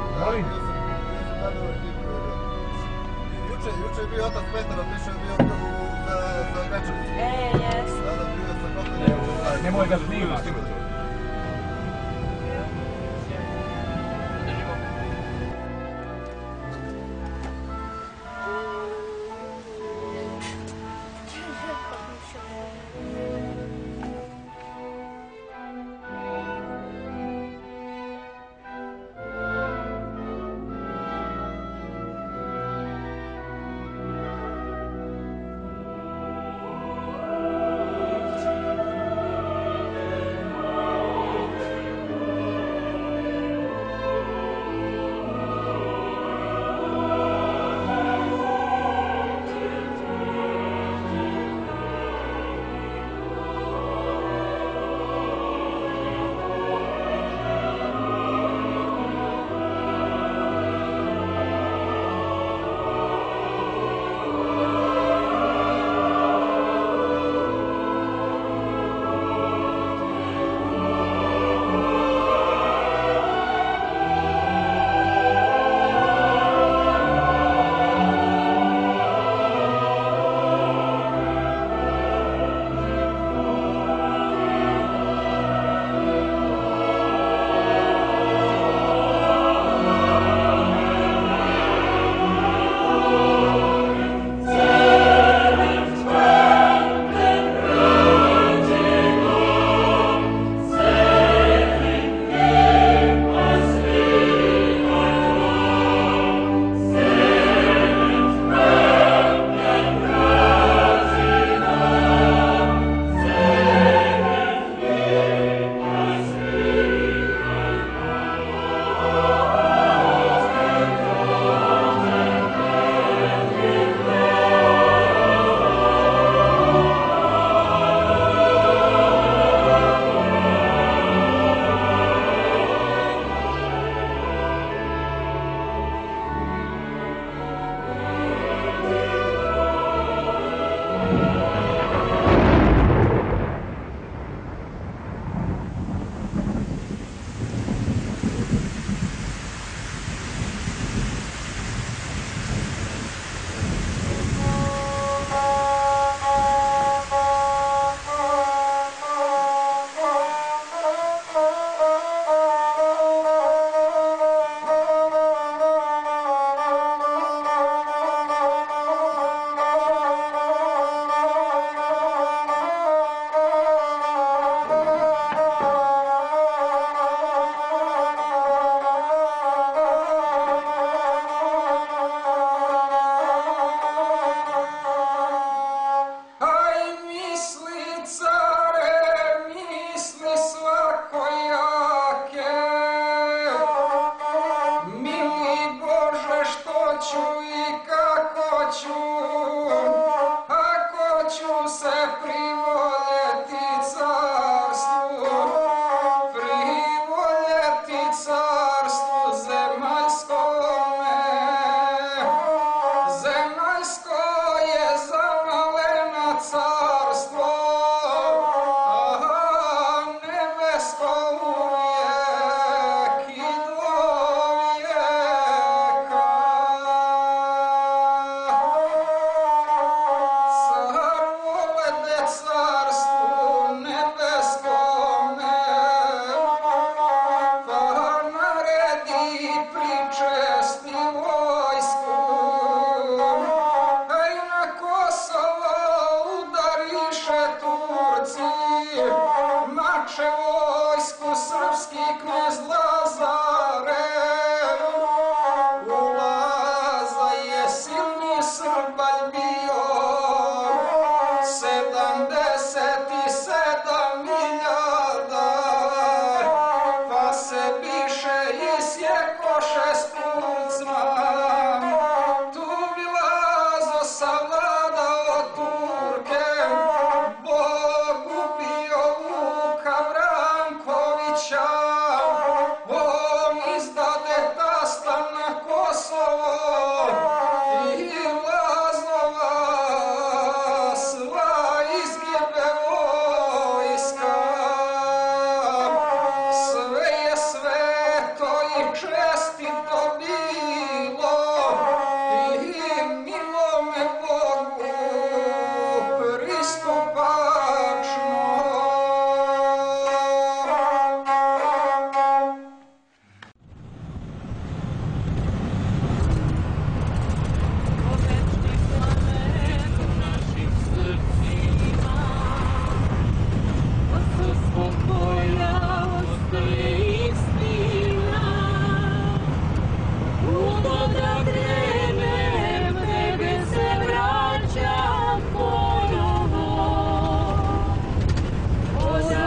Juče, juče je bio otac Petar, otišao je bio za, za večer. E, jes. Sada bio sa kopnenim. Nemoj ga snimati. Thank you.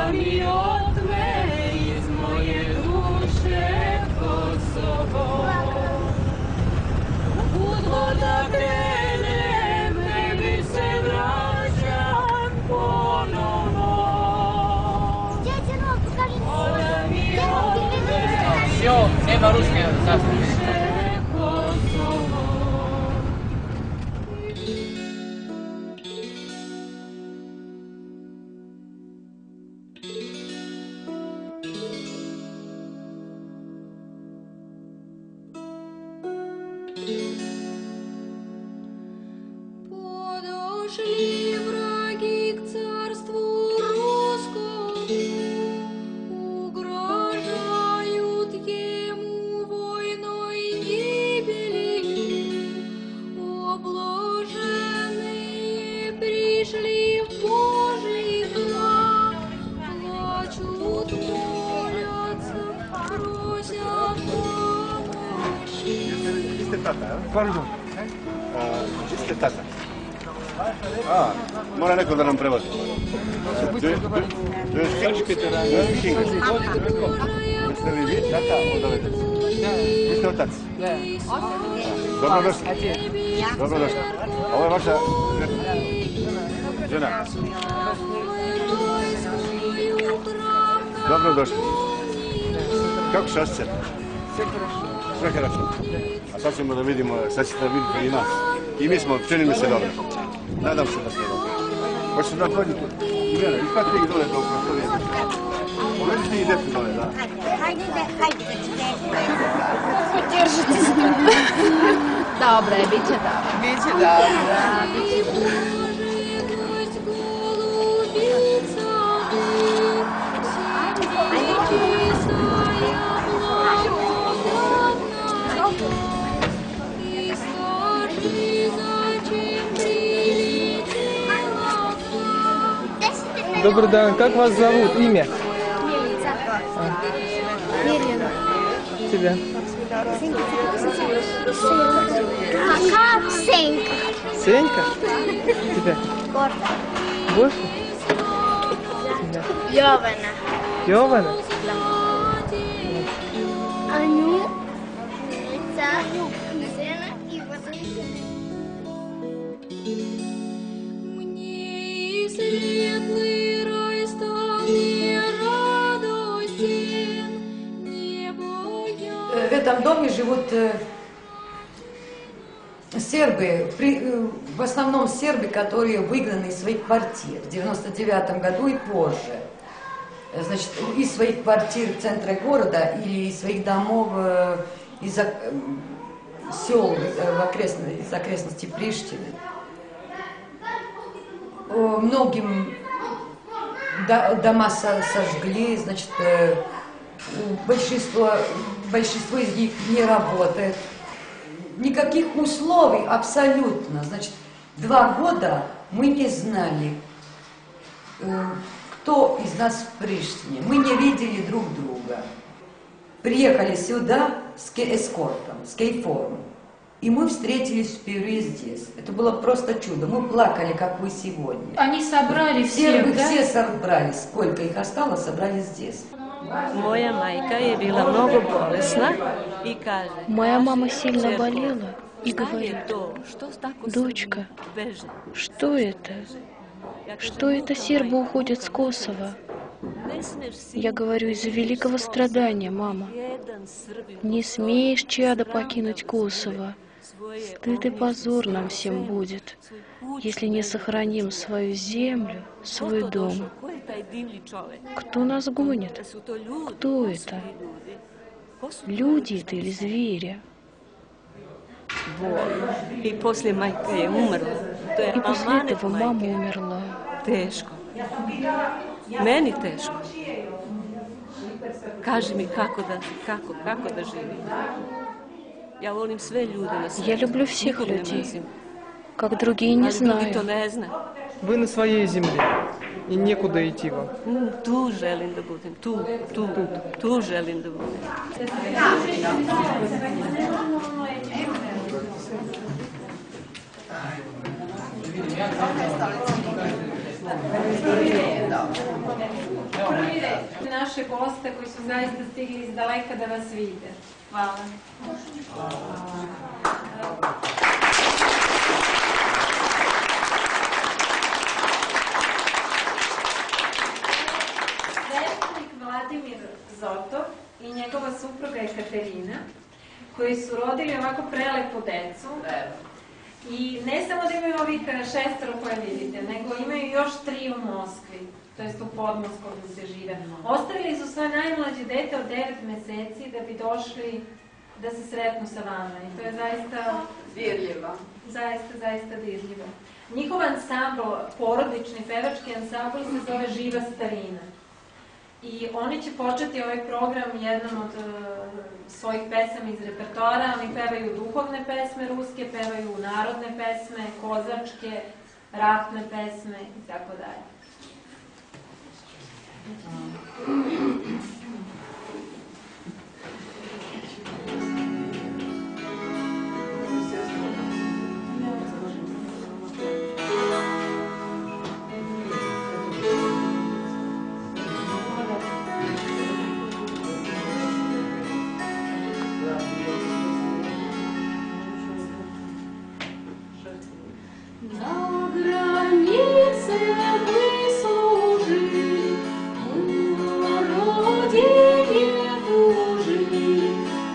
da mi otme iz moje duše Kosovo. Kud god da krenem, tebi se vraćam ponovo. Voda mi otme Все, nema ruske zastave. Подошли враги к царству русскому, угрожают ему войной гибели. Обложенные пришли в Божий храм, плачут, молятся, просят помощи. Pardon. Gdje ste tata? A, mora neko da nam prevodi. Do you speak English? Jeste li vi tata od ove djece? Vi ste otac? Dobrodošli. Dobrodošli. Ovo je vaša žena. Dobrodošli. Kako se osjećate? Sve хорошо. Sve хорошо. A sad ćemo da vidimo, sad ćete da vidite i nas. I mi smo, čini mi se dobro. Nadam se da ste dobro. Hoćete da hodite? Ivana, ispate ih dole do prostorije. Povedite ih djecu dole, da. Hajde, hajde, držite se. Dobro je, bit će dobro. Biće dobro. Добрый день, как вас зовут? Имя? Милица. Мирина. Тебя? Как Сенька. Сенька? Тебя? Горда. Больше? Тебя? Йована. Йована? Аню. Милица. Сена и Василина. Мне светлый рай стал не радостен, небо я... В этом доме живут э, сербы, при, э, в основном сербы, которые выгнаны из своих квартир в девяносто девятом году и позже. Э, Значит, из своих квартир в центре города или из своих домов э, из э, сел э, в окрестно- из окрестностей Приштины. О, Многим до- дома со- сожгли, значит, э, большинство, большинство из них не работает. Никаких условий абсолютно. Значит, два года мы не знали, э, кто из нас в Приштине. Мы не видели друг друга. Приехали сюда с ке- эскортом, с кейформом. И мы встретились впервые здесь. Это было просто чудо. Мы плакали, как вы сегодня. Они собрали всех, Сербы да? все собрали. Сколько их осталось, собрали здесь. Моя майка je bila mnogo bolesna i kaže... Моя мама сильно болела и Šta je говорит: to? Što tako «Дочка, beže? что это? Что это сербы уходят с Косово?» Ne smeš si Я говорю: «Из-за великого страдания, мама. jedan Srbin Не смеешь, чадо, покинуть Косово. Стыд и позор нам всем будет, если не сохраним свою землю, свой дом. Ko je taj divlji čovek? Кто нас гонит? Su to ljudi? Кто это? Люди это или звери?» Bol. I poslije majka je umrla. To je И после amanet этого majke. мама умерла. Teško. Meni teško. Kaži mi kako da, kako, kako da živim. Ja volim sve ljude na svijetu. Я люблю всех Nikog ne людей, mrzim. как другие не Ali drugi to знаю. ne zna. Вы на своей земле, и некуда идти вам. Mm, tu želim da budem, tu, tu, tu želim da budem. Dobro. prvi red. Naše goste koji su zaista stigli iz daleka da vas vide. Hvala. Sveštenik Vladimir Zotov i njegova supruga Ekaterina, koji su rodili ovako prelepu decu. I ne samo da imaju ovih šestero koje vidite, nego imaju još tri u Moskvi, to jest u Podmoskvu gde se žive. Ostavili su svoje najmlađe dete od devet meseci da bi došli da se sretnu sa vama. I to je zaista dirljivo. Zaista, zaista dirljivo. Njihov ansambl, porodični pevački ansambl se zove Živa starina. I oni će početi ovaj program jednom od svojih pesama iz repertoara. Oni pevaju duhovne pesme ruske, pevaju narodne pesme, kozačke, ratne pesme i tako dalje. На границе мы служили, на родине тужили.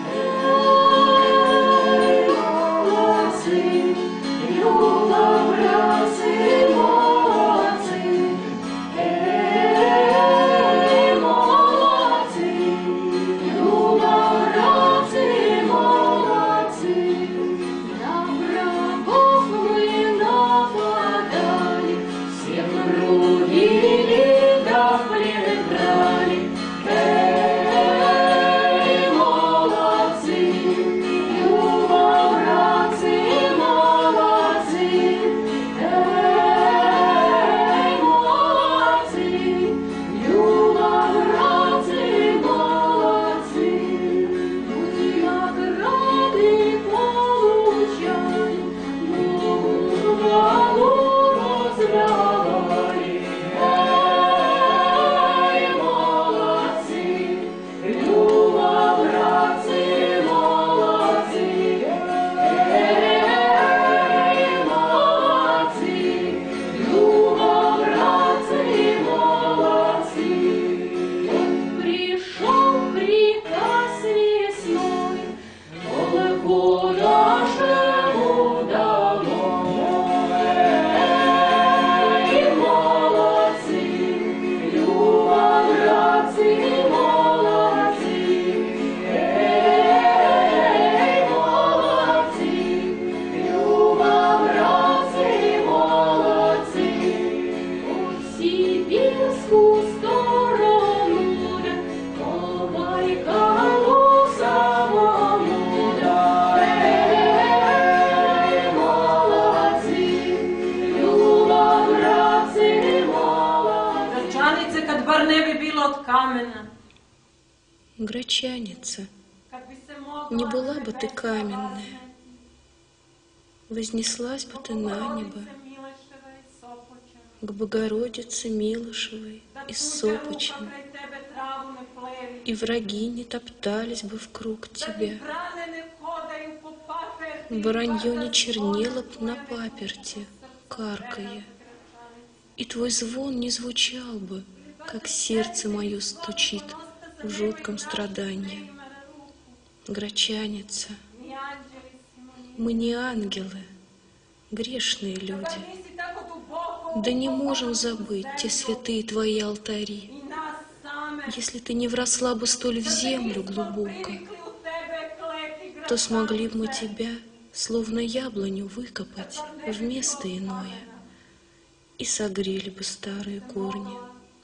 Эй, молодцы, Люба, братцы, молодцы. Эй, молодцы, Люба, братцы, молодцы. На врагов мы нападали, всех рубили, да в плен брали. Эй, молодцы, Люба, братцы, молодцы. Эй, молодцы, Люба, братцы, молодцы. Мы награды получали, голову разрывали. Эй, молодцы, Люба, братцы, молодцы. Эй, молодцы, Люба, братцы, молодцы. Вот пришел приказ весной, полку нашему домой. Эй, молодцы, Люба, братцы, молодцы. Эй, молодцы, Люба, братцы, молодцы. По сибирскую сторону, по Байкалу самому, да. Эй, молодцы, Люба, братцы, молодцы. Gračanice, kad bar ne bi bilo od kamena. Грачаница, Kad bi se mogla не была бы ты каменная, вознеслась бы ты на небо к Богородице Милошевой из Сопочина, и враги не топтались бы вкруг тебя, воронье не чернело б на паперти, каркая, и твой звон не звучал бы, как сердце мое стучит в жутком страдании. Грачаница, мы не ангелы, грешные люди, да не можем забыть те святые твои алтари. Если ты не вросла бы столь в землю глубоко, то смогли бы мы тебя, словно яблоню, выкопать в место иное и согрели бы старые корни.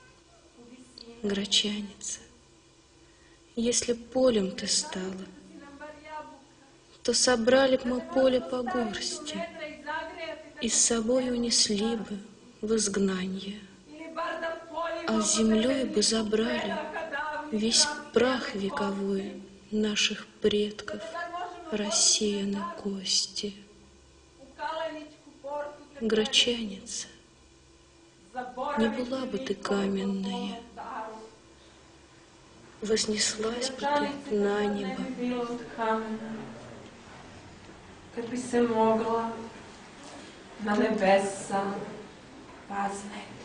Грачаница, если б полем ты стала, то собрали б мы поле по горсти и с собой унесли бы в изгнанье, а с землей бы забрали весь прах вековой наших предков, рассеяны кости. Грачаница, не была бы ты каменная, вознеслась бы ты на небо. Kad bi se mogla na nebesa vazneti.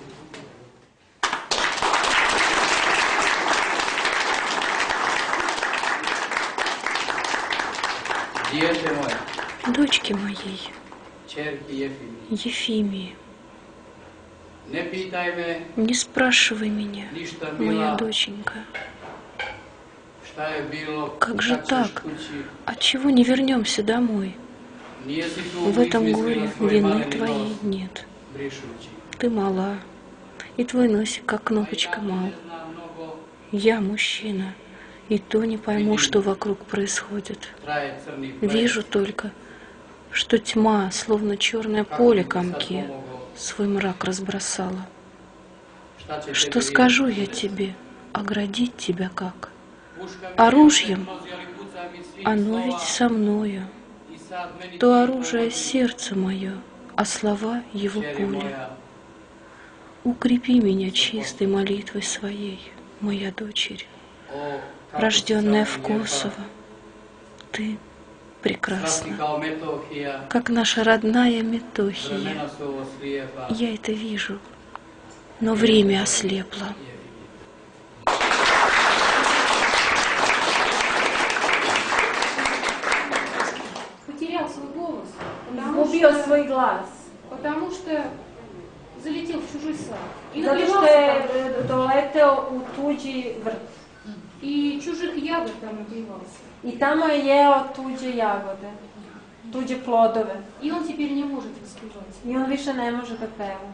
Dijete moje, Дочки моей, čerki Jefimije, Ефимии, ne pitaj me не спрашивай меня, ništa моя bila, доченька, šta je bilo, как же kad ćeš так? kući. Отчего не вернемся домой? Nije si tu В этом izmislila горе svoj вины maleni твоей nos, нет. brišući. Ты мала, и твой носик, как кнопочка, мал. Я мужчина, и то не пойму, что вокруг происходит. Traje crni ples, Вижу только, что тьма, словно черное поле комки, свой мрак разбросала. šta će Что tebi скажу я тебе, оградить тебя как? Оружием? Оно ведь со мною. То оружие сердце мое, а слова его пули. Укрепи меня чистой молитвой своей, моя дочерь, рожденная в Косово. Ты прекрасна, kao Metohija, как наша родная Метохия. vremena su ovo slijepa. Я это вижу, но время ослепло. Потерял свой голос, потому Izgubio что, svoj glas. потому что залетел в чужой сад. И Zato što наплевался je там. doleteo u tuđi vrt. И чужих ягод там наплевался. I tamo je jeo tuđe jagode, tuđe plodove. И он теперь не может воспевать. I on više ne može da peva.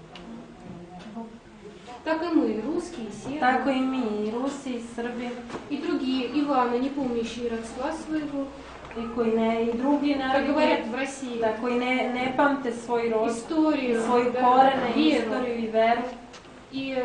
Так и мы, русские, сербы, Tako i mi, i Rusi, i Srbi, и другие Иваны, не помнящие родства своего, i koji ne, i drugi как narodi, говорят в России, da koji ne, ne pamte svoj rod, историю, svoju да, korene, веру. istoriju i veru. И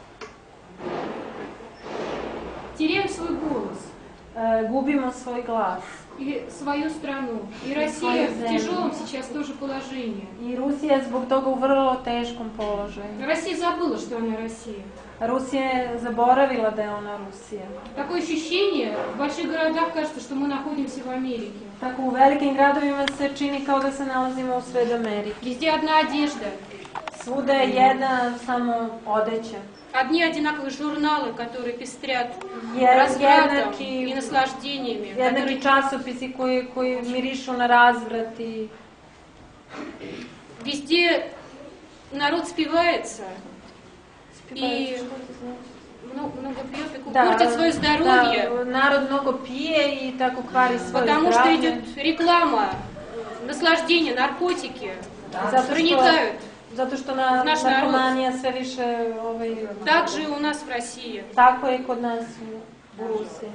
теряем свой голос. E, gubimo svoj glas. И свою страну. И И Россия свою в землю. тяжелом сейчас тоже положении. I Rusija je zbog toga u vrlo teškom položaju. Россия забыла, что она Россия. Rusija je zaboravila da je ona Rusija. Такое ощущение, в больших городах кажется, что мы находимся в Америке. Tako u velikim gradovima se čini kao da se nalazimo u sred Amerike. Везде одна одежда. Svuda je jedna samo odeća. Одни одинаковые журналы, которые пестрят Je- развратом jednaki, и наслаждениями. jednaki которые- časopisi koji, koji mirišu na razvrat i Везде народ спивается и много, много пьет и Da, портит свое здоровье, da, narod mnogo pije i tako kvari svoje потому что zdravlje. идет реклама, наслаждение, наркотики Zato što, проникают. zato što na, Naš narod. narkomanija sve više ovaj, Так же и у нас в России. tako je i kod nas u, u Rusiji.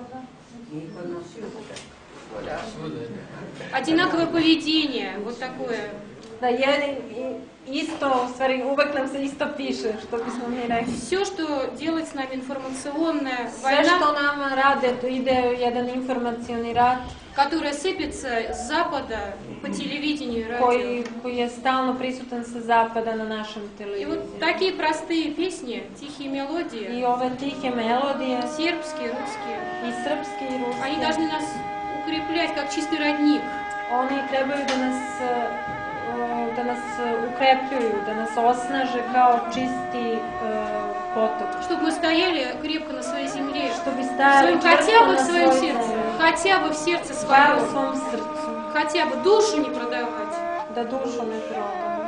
Одинаковое поведение, вот такое. Da jedin, i- isto, u stvari uvek nam se isto piše, što bismo mi rekli. Все, что делает с нами информационная Sve što война, nama rade, to ide jedan informacioni rat которая сыпется с Запада по телевидению и радио. koji, koji je stalno prisutan sa zapada na našem И televiziji. вот такие простые песни, тихие мелодии, I ove tihe melodije, сербские, русские, i srpske i ruske, они должны нас укреплять как чистый родник. oni trebaju da nas, e, da nas ukrepljuju, da nas osnaže kao čisti e, potok. Чтобы мы стояли крепко на своей земле, Чтобы в stajali своем, хотя бы čvrsto в na своем svojoj сердце, zemlji, хотя бы в сердце bar u своем, svom srcu, хотя бы душу не продавать. da dušu ne prodamo.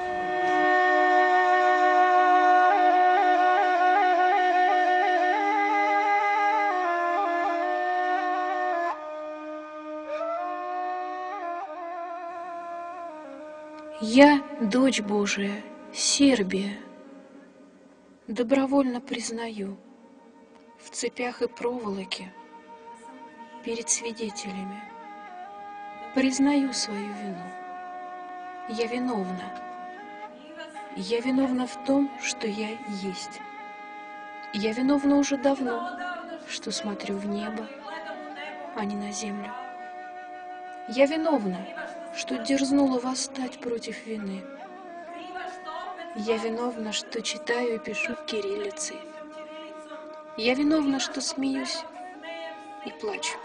Я, дочь Божия, Сербия, добровольно признаю в цепях и проволоке перед свидетелями, признаю свою вину. Я виновна. Я виновна в том, что я есть. Я виновна уже давно, что смотрю в небо, а не на землю. Я виновна, что дерзнула восстать против вины. Я виновна, что читаю и пишу кириллицей. Я виновна, что смеюсь и плачу.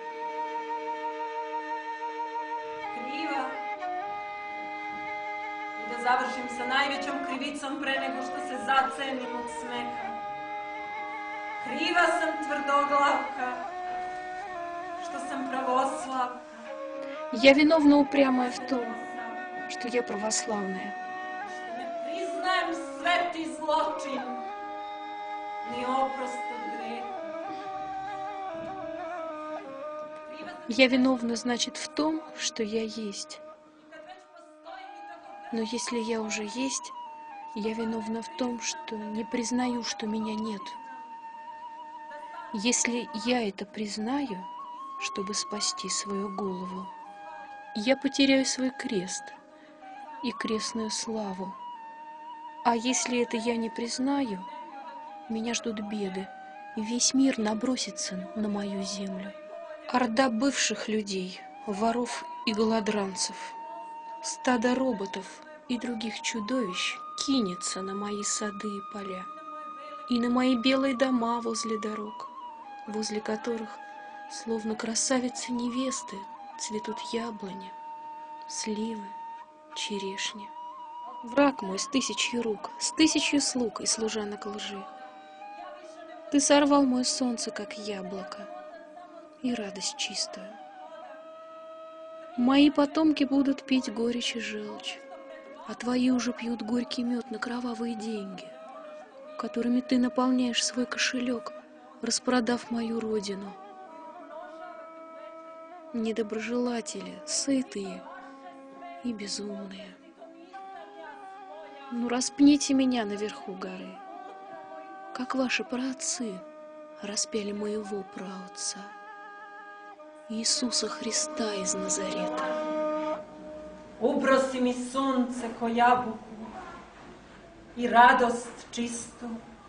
Kriva. I da završim sa najvećom krivicom pre nego što se zacenim od smeha. Kriva sam tvrdoglavka, što sam pravoslavka. Я виновна упрямая в том, что я православная. Ne priznajem sveti zločin, ni oprost od greha. Я виновна, значит, в том, что я есть. Но если я уже есть, я виновна в том, что не признаю, что меня нет. Если я это признаю, чтобы спасти свою голову, я потеряю свой крест и крестную славу. А если это я не признаю, меня ждут беды, и весь мир набросится на мою землю. Орда бывших людей, воров и голодранцев, стадо роботов и других чудовищ кинется на мои сады и поля, и на мои белые дома возле дорог, возле которых, словно красавицы-невесты, цветут яблони, сливы, черешни. Враг мой с тысячью рук, с тысячью слуг и служанок лжи. Ты сорвал мое солнце, как яблоко, и радость чистую. Мои потомки будут пить горечь и желчь, а твои уже пьют горький мед на кровавые деньги, которыми ты наполняешь свой кошелек, распродав мою родину. Недоброжелатели, сытые и безумные. Ну, распните меня наверху горы, как ваши праотцы распяли моего праотца, Иисуса Христа из Назарета. Ubrosi mi sunce ko jabuku i radost čistu.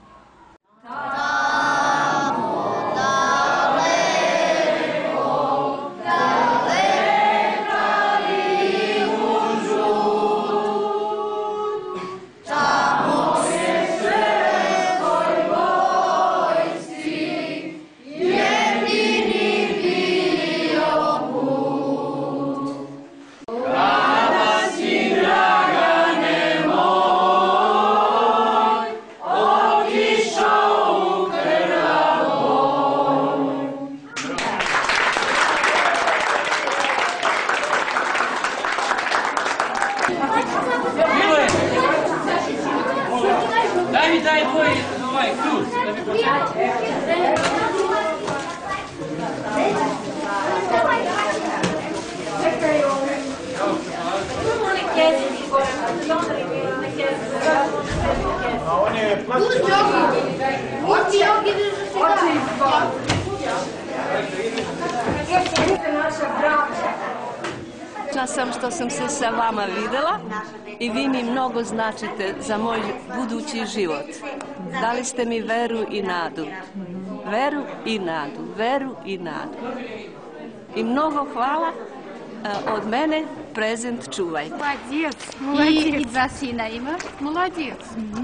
Дай mi taj tvoj ovaj ključ, da mi A on je plastičan. Oči, oči, Srećna sam što sam se sa vama videla i vi mi mnogo značite za moj budući život. Dali ste mi veru i nadu. Veru i nadu, veru i nadu. I mnogo hvala. Od mene презент čuvaj. Молодец, молодец. И, и два сына има? Молодец.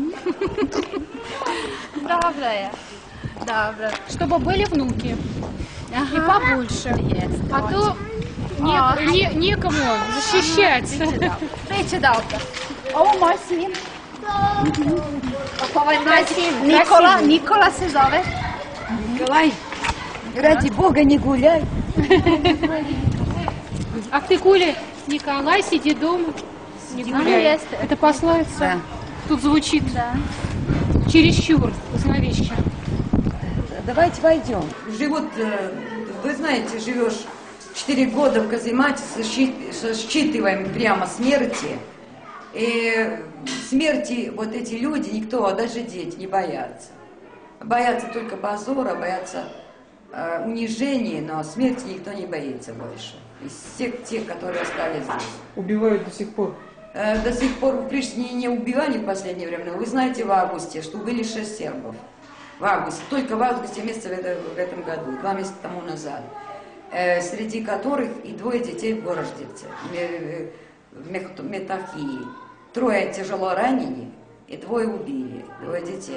Доброе. Добро. Чтобы были внуки. Ага. И побольше. Есть, а то не, а, не, некому защищать. Речи добро. О, мой сын. Красивый, Никола, красивый. Никола се зове. Николай, ради Бога, не гуляй. А ты, Коля, Николай, сиди дома, не Ну, гуляй. есть. Это пословица. Да. Тут звучит Да. чересчур зловеще. Давайте войдем. Живут, э, вы знаете, живешь четыре года в каземате, сосчит- сосчитываем прямо смерти. И смерти вот эти люди, никто, а даже дети, не боятся. Боятся только позора, боятся э, унижения, но смерти никто не боится больше. Из всех тех, которые остались здесь. Убивают до сих пор. Э, До сих пор в Приштине не убивали в последнее время. Вы знаете, в августе, что убили шесть сербов. В августе, только в августе месяца в, это- в этом году, два месяца тому назад. Э, Среди которых и двое детей в Горождевце, э, в Мех- Метахии. Трое тяжело ранены и двое убили, двое детей.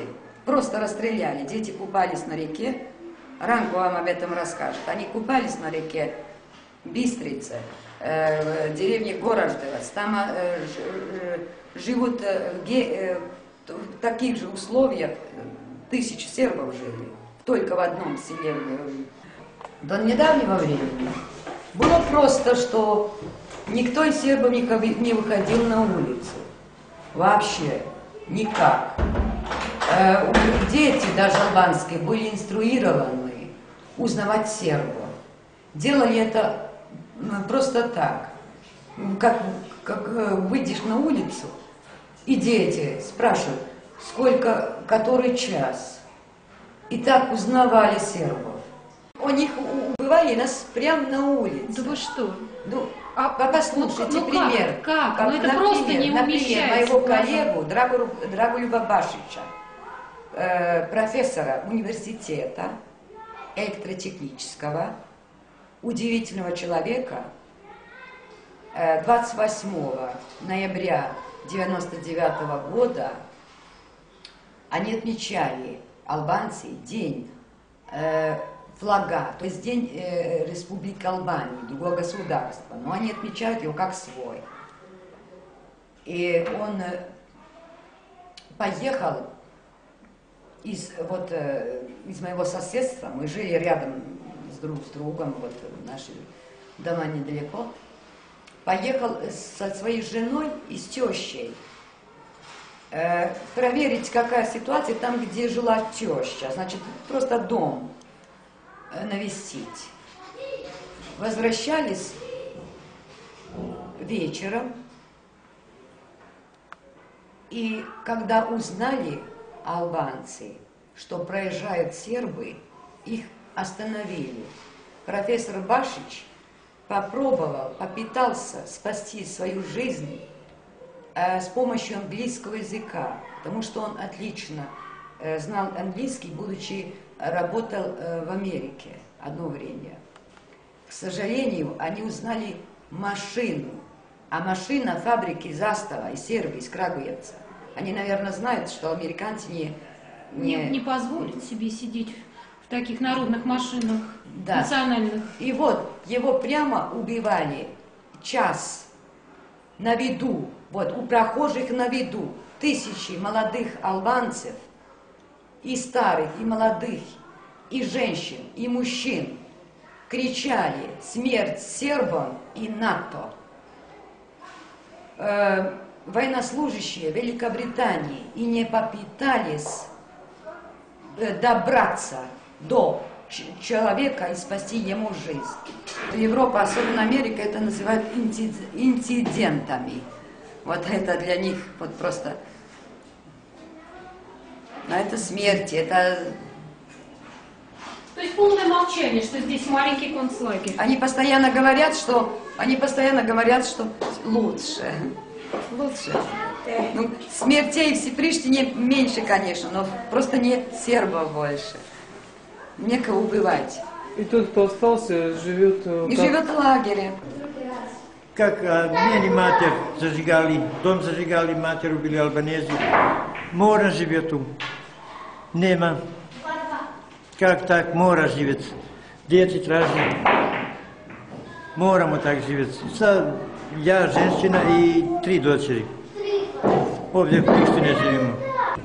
просто расстреляли. Дети купались на реке. Ранко вам об этом расскажет. Они купались на реке Бистрице, э, в деревне Горождевец. Там э, ж, живут э, ге, э, в таких же условиях тысячи сербов жили. Только в одном селе. До недавнего времени было просто, что никто из сербов не выходил на улицу. Вообще никак. Э, дети, даже албанские, были инструированы узнавать сербов. Делали это просто так. Как, как выйдешь на улицу, и дети спрашивают, сколько, который час. И так узнавали сербов. У них убивали нас прямо на улице. Да вы что? Ну, а, послушайте ну, пример. Как? Как, Ну, это например, просто не например, умещается. моего коллегу Драгу, Драгулюба Башича, э, профессора университета электротехнического, удивительного человека, э, двадцать восьмого ноября девяносто девятого года они отмечали, албанцы, день э, флага, то есть день э, Республики Албании, другого государства, но они отмечают его как свой. И он э, поехал из, вот, э, из моего соседства, мы жили рядом с друг с другом, вот наши дома недалеко, поехал со своей женой и с тещей э, проверить, какая ситуация там, где жила теща, значит, просто дом э, навестить. Возвращались вечером, и когда узнали албанцы, что проезжают сербы, их остановили. Профессор Башич попробовал, попытался спасти свою жизнь э, с помощью английского языка, потому что он отлично э, знал английский, будучи работал э, в Америке одно время. К сожалению, они узнали машину, а машина фабрики Застава из Сербии, из Крагуевца. Они, наверное, знают, что американцы не... Не, не, не позволят себе сидеть в таких народных машинах, да, национальных. И вот его прямо убивали час на виду, вот у прохожих на виду. Тысячи молодых албанцев, и старых, и молодых, и женщин, и мужчин кричали «Смерть сербам и НАТО!». Э, военнослужащие Великобритании и не попытались добраться до человека и спасти ему жизнь. Европа, особенно Америка, это называют инцидентами. Вот это для них вот просто... А это смерть, это... То есть полное молчание, что здесь маленький концлагерь. Они постоянно говорят, что... Они постоянно говорят, что лучше. Лучше. Ну, смертей в Приштине меньше, конечно, но просто нет сербов больше. Некого убивать. И тот, кто остался, живет... И как... живет в лагере. Как а, njeni mater зажигали, дом зажигали, mater убили албанези, мора живет tu. Нема. Как так мора живет? Дети traži. Moramo tak živjeti. Sad, ja, ženština i tri dočeri. Ovdje u Prištini živimo.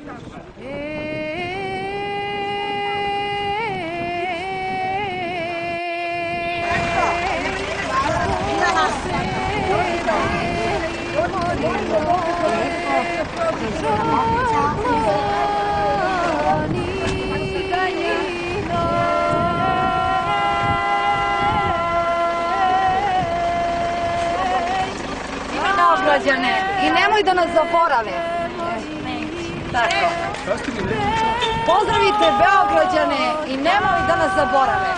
I nemoj da nas zaborave. Tako. Pozdravite Beograđane i nemoj da nas zaborave.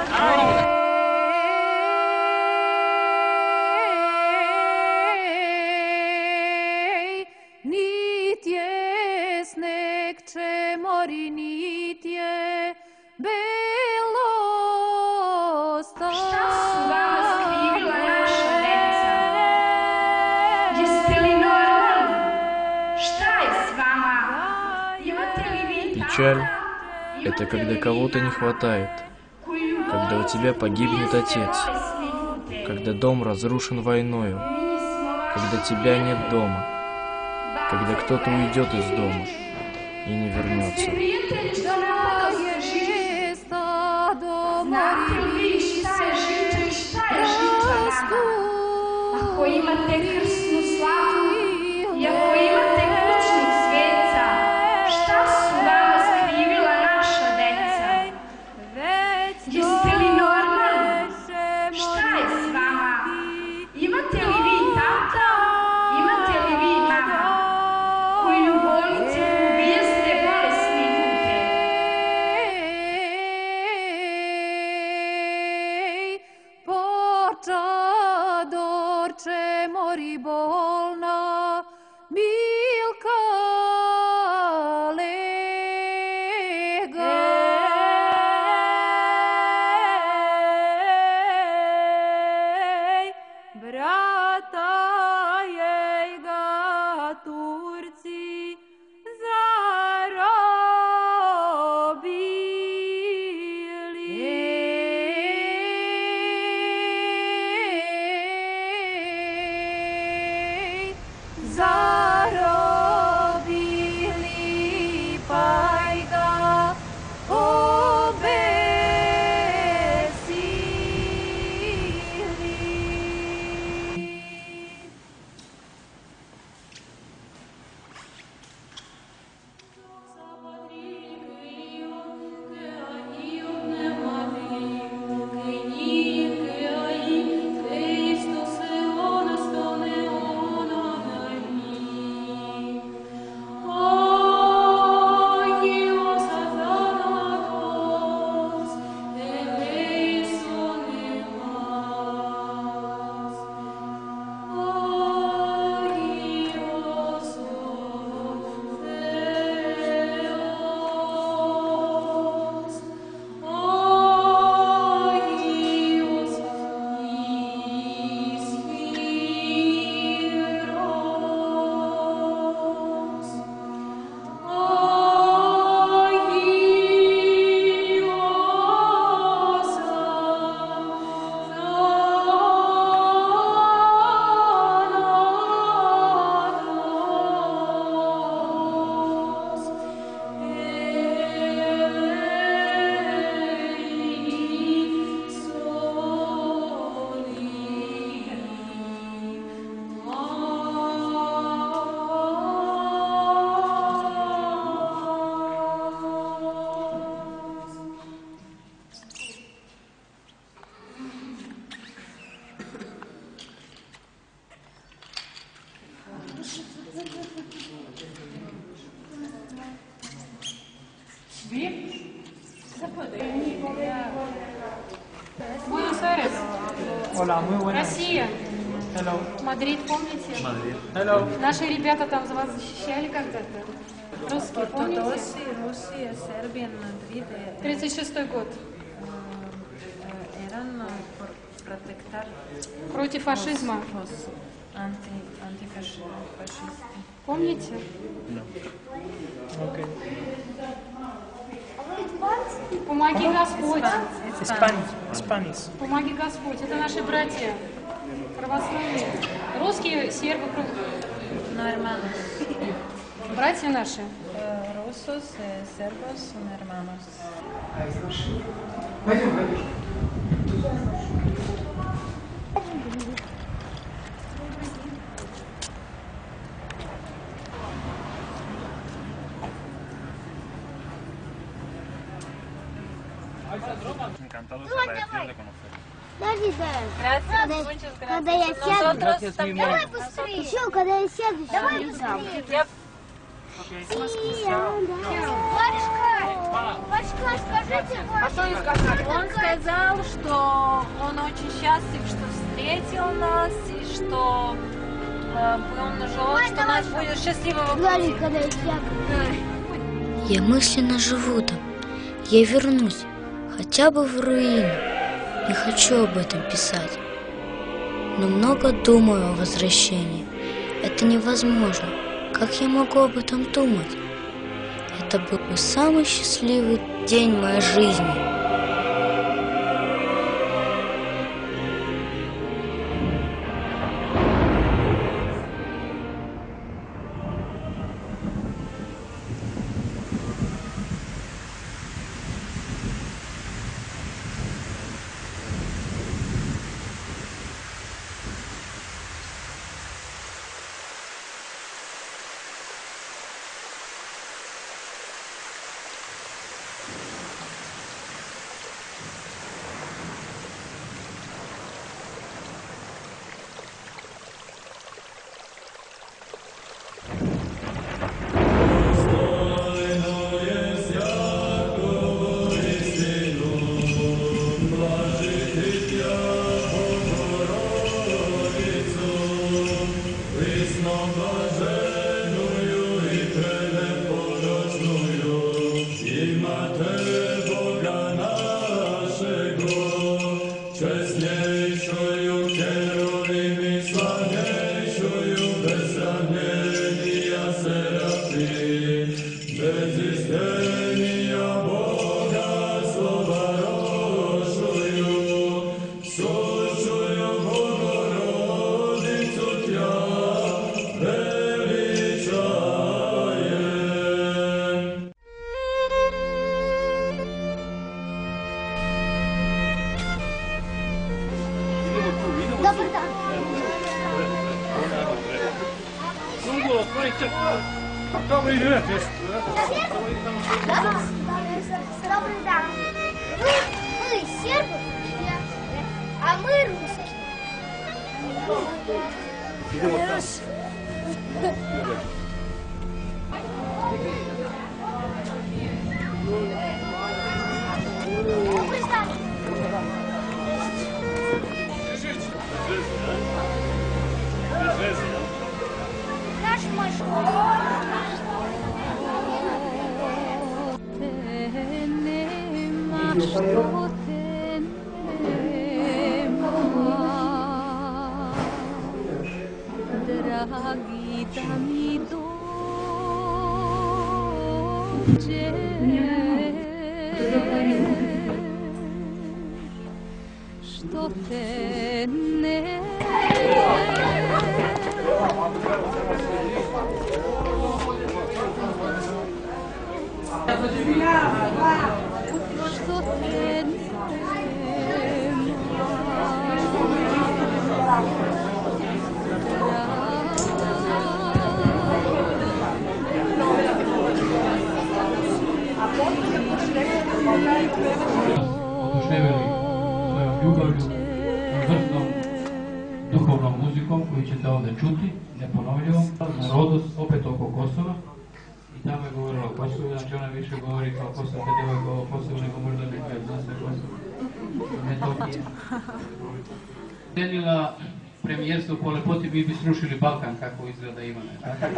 Nit je sneg čemori, nit je belo sta. Šta su vas skrivila naša deca? Jeste li normalni? Šta je s vama? Imate li vi tako? Печаль – это когда кого-то не хватает, когда у тебя погибнет отец, когда дом разрушен войною, когда тебя нет дома, когда кто-то уйдет из дома и не вернется. Ako imate krsnu slavu i ako imate kućnog sveca, šta su vama skrivila naša deca? Jeste li normalni? Šta je s vama? Imate li vi tata? Imate li vi mama? Koji u bolnici ubijeste bolesni ljude? Dorče mori bolna, Milka lega. Brata jej ga Turci zarobili, pa ga obesili. Буэнос-Айрес. Hola, muy buenas. Россия. Hello. Мадрид, помните? Мадрид. Hello. Наши ребята там за вас защищали когда-то. Русские, помните? Rusija, Serbija, Madrid. тридцать шестой год. Jedan protektar. Против фашизма. Анти, антифашисты. Помните? Okay. Помоги Господь. Испанец. Испанец. Помоги Господь. Это наши братья православные. Русские, сербы. No hermanos. Братья наши. Rusos, serbos son hermanos. Пойдем, пойдем. Encantado de saber de conocer. Подожди, Дэн. Gracias, Когда, muchas когда я gracias. сяду, Nosotros también. давай быстрее. Еще, когда я сяду, давай быстрее. Я- Башка, Башка, скажите, А что он сказал? Он сказал, что он очень счастлив, что встретил нас, и что э, он желает, что у нас будет счастливого Говори, пути. когда я сяду. Я мысленно живу там. Я вернусь, хотя бы в руины. Не хочу об этом писать. Но много думаю о возвращении. Это невозможно. Как я могу об этом думать? Это был бы самый счастливый день моей жизни. Добрый день. Добрый день. Мы сербы, а мы русские. Наш маршрут. Дорогие там идут. Что ты не что ты oduševili svojom ljubavlju, vrsnom duhovnom muzikom koju ćete ovdje čuti, neponovljivom, narodu opet oko Kosova. I tamo je govorila o Kosovu, znači ona više govori kao Kosovo, kad je ovo Kosovo, nego možda neka je zna sve Kosovo. Ne to nije. Cenila premijerstvo po lepoti, mi bi srušili Balkan kako izgleda Ivane.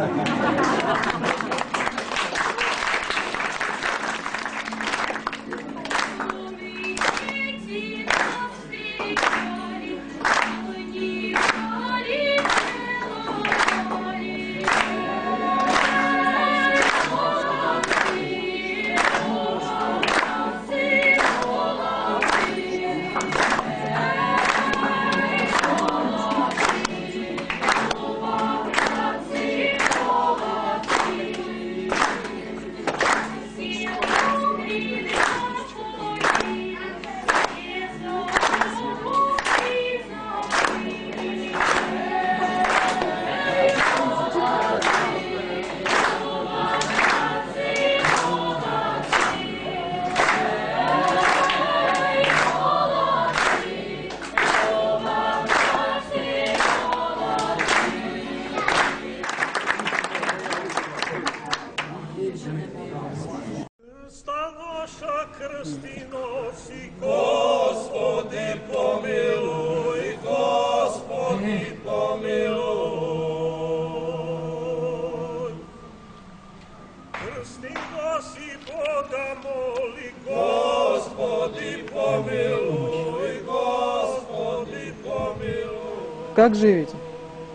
Как живете?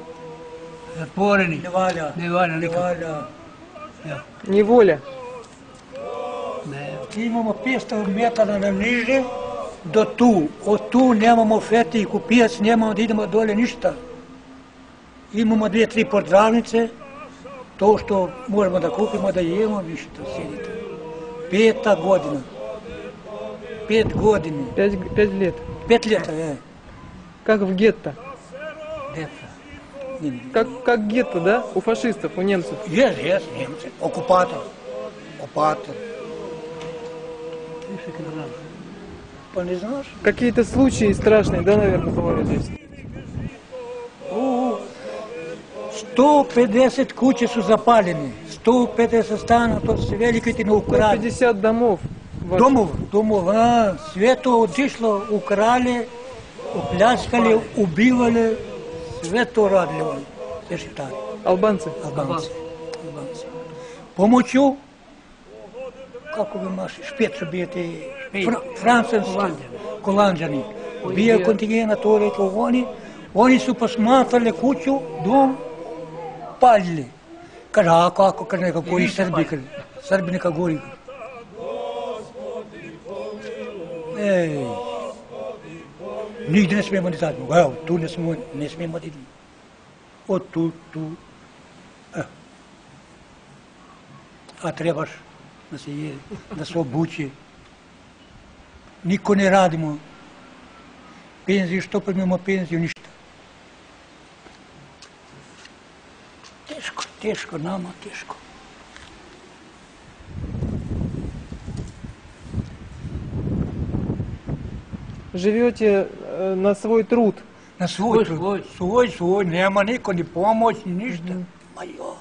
Затворени. Не валя. Не валя никак. Неволя. Imamo petsto metara niže do tu. Od tu nemamo feti i kupijac, nemamo da idemo dole ništa. Imamo dvije, tri podravnice. To što možemo da kupimo, da jemo, ništa, sjedite. Peta godina. Пять годин. Пять, пять лет? Пять лет, да. Как в гетто? Гетто. Как, как гетто, да? У фашистов, у немцев? Есть, есть, немцы. Оккупатор. Оккупатор. Не знаешь? Какие-то случаи страшные, да, наверное, бывали здесь? сто пятьдесят кучи su запалены. сто пятьдесят станов, то с великой на украли. сто пятьдесят домов. Домов, домов, а, свето отишло, украли, опляскали, убивали, свето радили он, все считали. Албанцы? Албанцы. Албанцы. Помочу, как вы машете, шпецу бьете, французские, голландяне, бия контингент, то они, они su посмотрели кучу, дом, палили. Кажа, а как, как, какой сербик, сербинка горик. Ej, nigdje ne smijemo ni zadnju, evo, tu ne smijemo, ne smijemo ni od tu, tu, eh. A trebaš da se je, da se obuče. Niko ne radimo. Penziju, što primimo penziju, ništa. Teško, teško, nama teško. Живете э, на свой труд? На свой, свой, свой, свой, свой. Нема никого, ни помощь, ни ничто. Mm-hmm. Мое.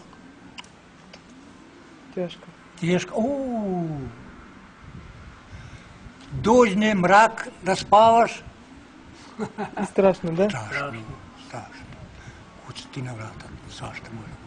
Тяжко. Тяжко. У-у-у. Дождь, мрак, распаваш. И страшно, да? Страшно, страшно. Хочешь ты на врата, Саш, ты можешь.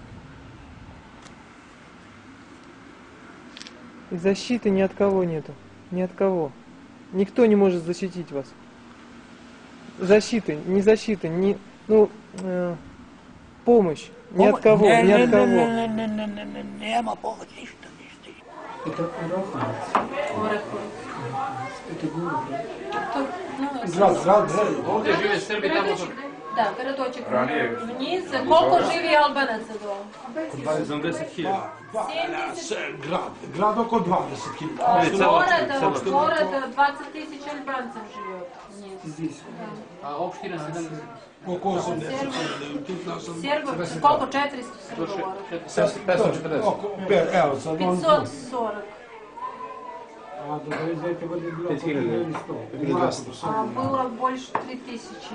И защиты ни от кого нету. Ни от кого. Никто не может защитить вас. Защиты, не защиты, не, ну, э, помощь. Ни от кого, не, ни не, от кого. Не, не, не, не, не, не, нема помощи, ничто, ничто. Это Ореховец. Это город, да? Grad, grad, ovdje žive Srbi, tamo su... Da, Peretoček vniz. Koliko živi Albanaca dole? sedamdeset hiljada. Grad, grad oko dvadeset hiljada. Город двадцать тысяч албанцев живет вниз. А община sedamdeset. Oko osamdeset. Сербов, сколько? четыреста Srbova. пятьсот четырнадцать. Evo sad on... пятьсот сорок. А до девяностого года было пять тысяч. А было больше три тысячи.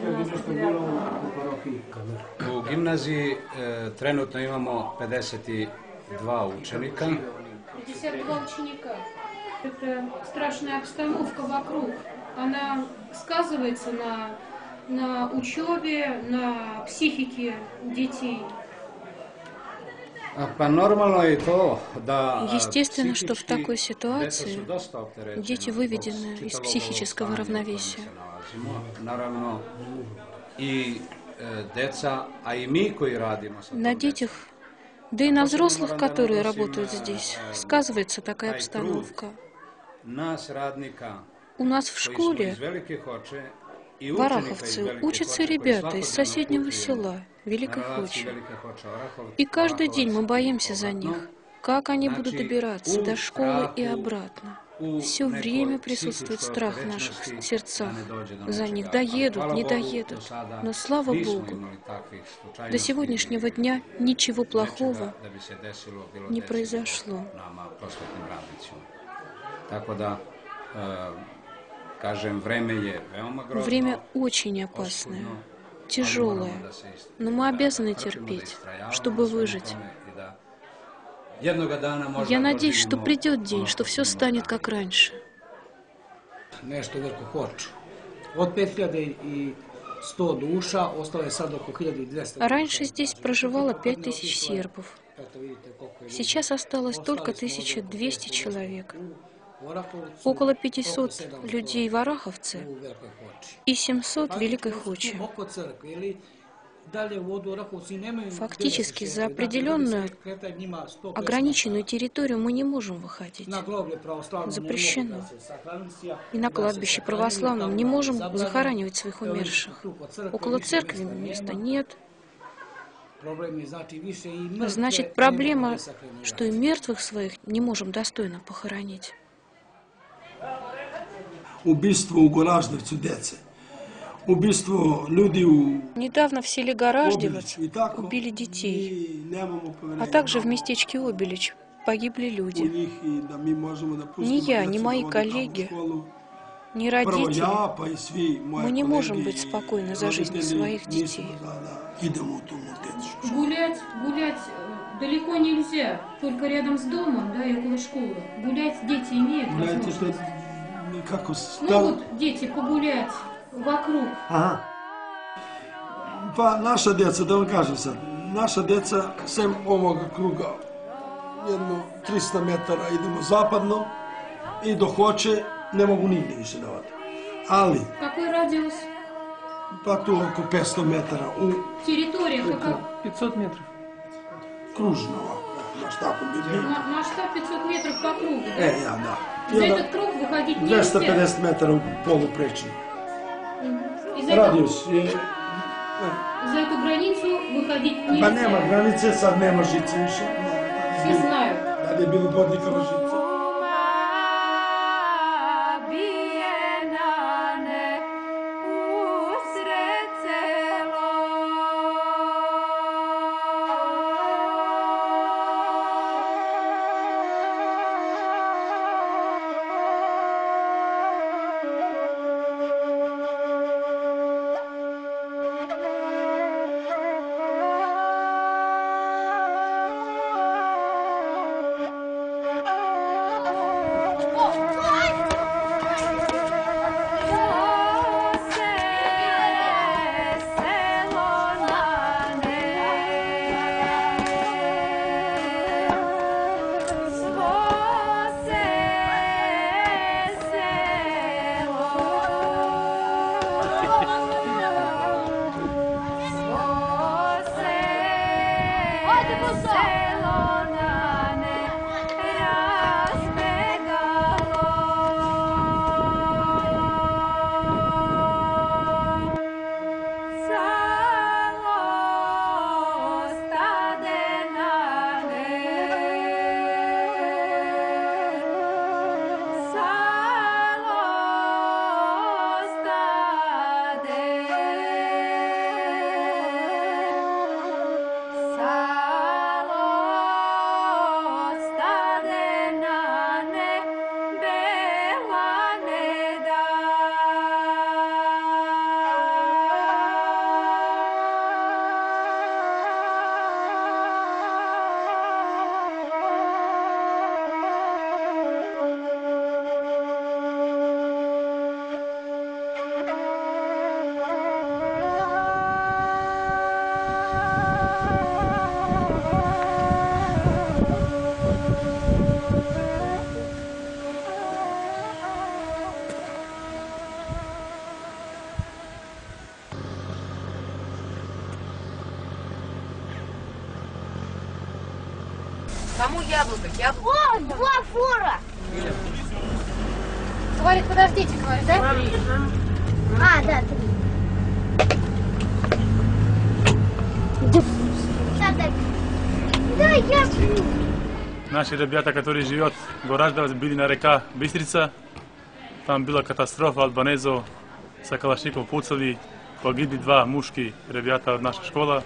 U gimnaziji e, trenutno imamo pedeset dva učenika. пятьдесят два ученика. Это страшная обстановка вокруг. Она сказывается на, на учебе, на психике детей. Естественно, что в такой ситуации дети выведены из психического равновесия. На детях, да и на взрослых, которые работают здесь, сказывается такая обстановка. У нас в школе в Ораховце учатся ребята из соседнего села, Великой Хочи. И каждый день мы боимся за них, как они будут добираться до школы и обратно. Все время присутствует страх в наших сердцах. За них доедут, не доедут. Но слава Богу, до сегодняшнего дня ничего плохого не произошло. Время очень опасное, тяжелое, но мы обязаны терпеть, чтобы выжить. Я надеюсь, что придет день, что все станет как раньше. Раньше здесь проживало пять тысяч сербов. Сейчас осталось только тысяча двести человек. Около пятисот людей в Ораховце и семьсот в Великой Хоче. Фактически за определенную ограниченную территорию мы не можем выходить. Запрещено. И на кладбище православном не можем захоранивать своих умерших. Около церкви места нет. Значит, проблема, что и мертвых своих не можем достойно похоронить. Убийство у Гораждевцу деца. Убийство людей у... Недавно в селе Гораждевец убили детей, а также в местечке Обелич погибли люди. Ни я, ни мои коллеги, ни родители, мы не можем быть спокойны за жизнь своих детей. Гулять, гулять далеко нельзя, только рядом с домом, да, и около школы. Гулять дети имеют возможность. Могут дети погулять вокруг. Ага. Pa naša djeca, da vam kažem sad, naša djeca, sem ovog kruga, jedno tristo metara idemo zapadno i dok hoće, ne mogu nigdje više da vode. Ali... Какой радиус? Pa tu oko petsto metara. U... Территория какая? пятьсот метров. Kružno ovako, znaš tako bi bilo. Масштаб пятьсот метров по кругу. E, ja, da. За этот круг выходить нельзя. двести пятьдесят метра u poluprečni. За Радиус je... За эту границу выходить нельзя. Pa nema granice, sad nema žice više. Все знают. Da je bilo bodnikova žica. Кому яблоко? Яблоко? О, два фура! Говорит, подождите, говорит, да? А, да, три. Да, я... Наши ребята, которые живут в Гораждевец, были на река Бистрица. Там была катастрофа, албанезов с калашников пуцали. Погибли два мужские ребята от нашей школы.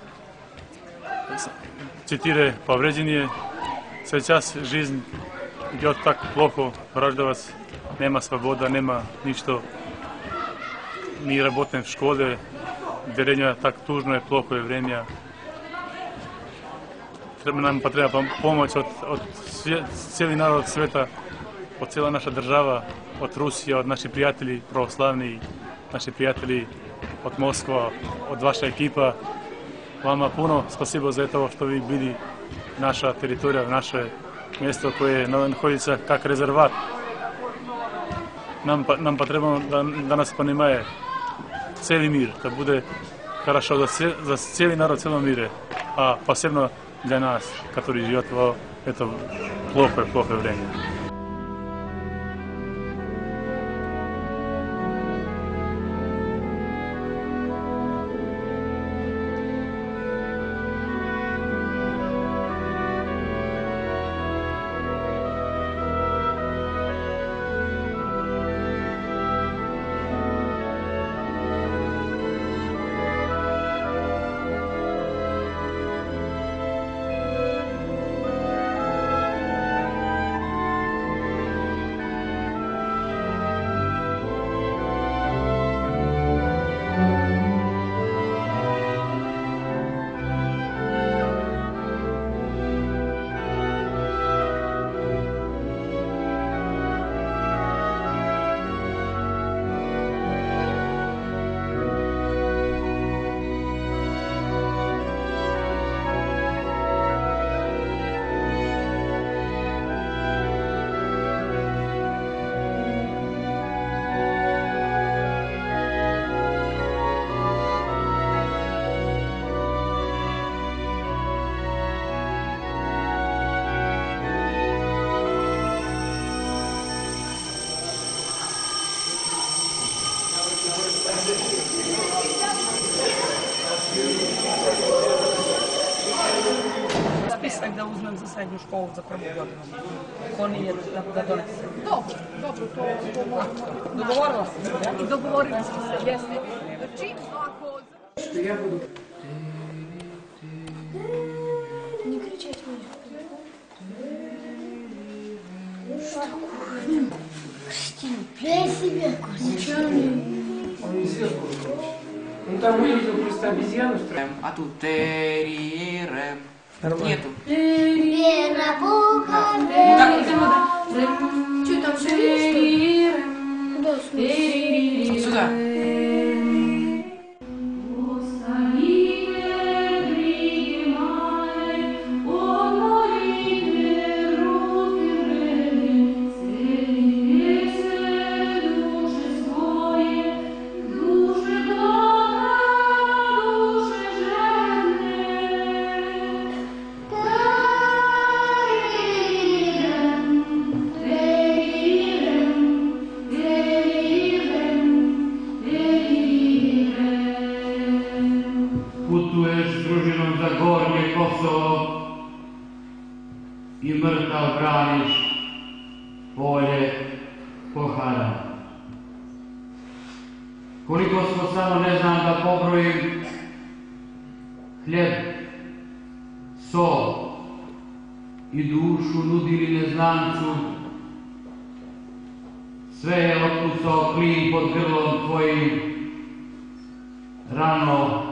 Четыре повреждения. Сейчас жизнь идет так плохо. Гораждевец нема свобода, нема ничто. Мы работаем в школе. Время так трудное, плохое время. Нам потребна помощь от, от целый народ света, от цела наша держава, от Русия, от наших приятелей православных, наших приятелей от Москвы, от вашей экипы. Вам puno спасибо за это, что вы были наша территория, наше место, которое находится как резерват. Нам, нам потребно да, да нас понимает целый мир, да будет хорошо за, все, за целый народ в целом мире, а посебно для нас, которые живут в это плохое, плохое время. Spisak da uzmem za srednju školu za prvu godinu. Ko nije da donese. Dobro, dobro, to, to možemo. Dogovorila sam se, ja? I dogovorili smo se, jeste. Čim ako... Что я буду... Не кричать мне. Пей себе. Он не сверху кричит. Он там вылетел просто обезьяну строим. А тут терире. Нету. Вера, Бога, Что там шевелишь? Сюда. Putuješ s družinom za Gornje Kosovo i mrtav braniš polje Pohara. Koliko smo samo, ne znam da pobrojim, hljeb, sol i dušu nudili neznancu, sve je otpucao klin pod grlom tvojim, rano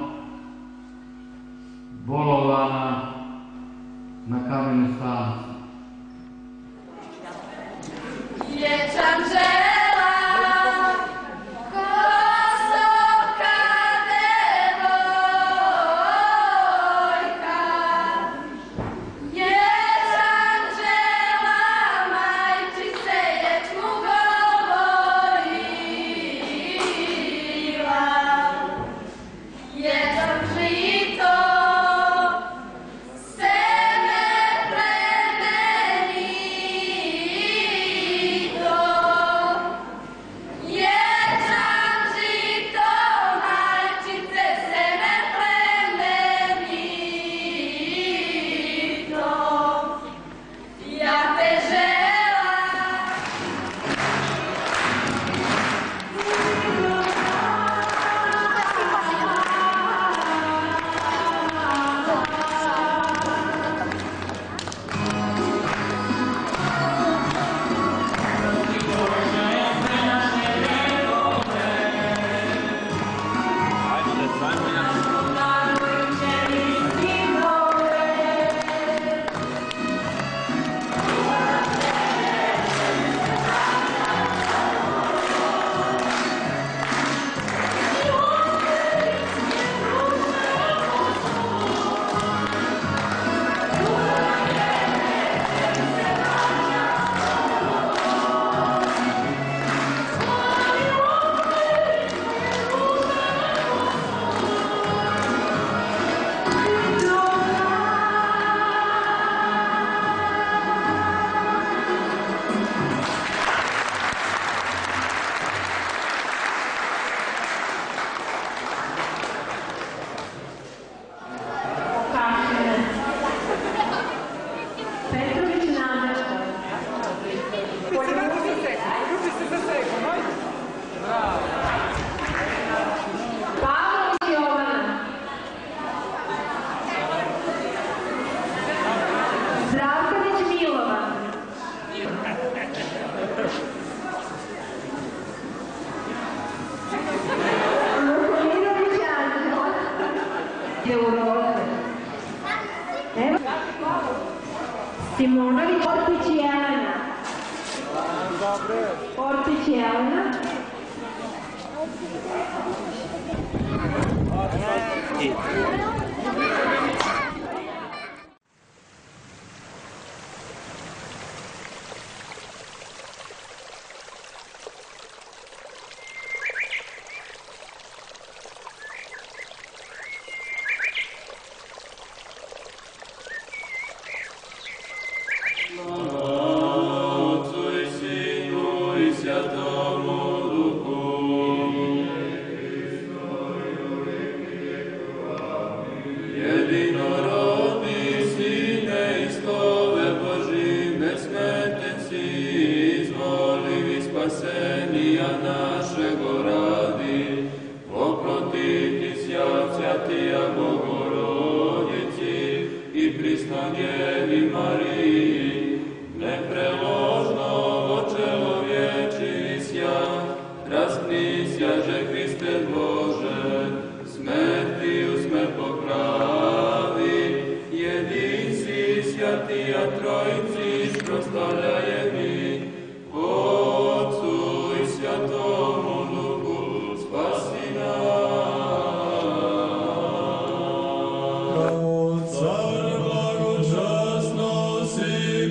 bolovana na kamenu stanicu. Sjećam žela, kosovka devojka. Sjećam žela, majčice ječmu govorila. Ječam žito, seme plemenito. Simonovi Ortić i Jelena. Ortić i Jelena. Car blagočasno si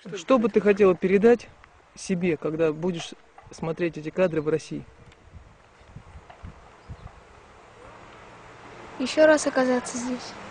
Что бы ты хотела передать себе, когда будешь смотреть эти кадры в России? Еще раз оказаться здесь.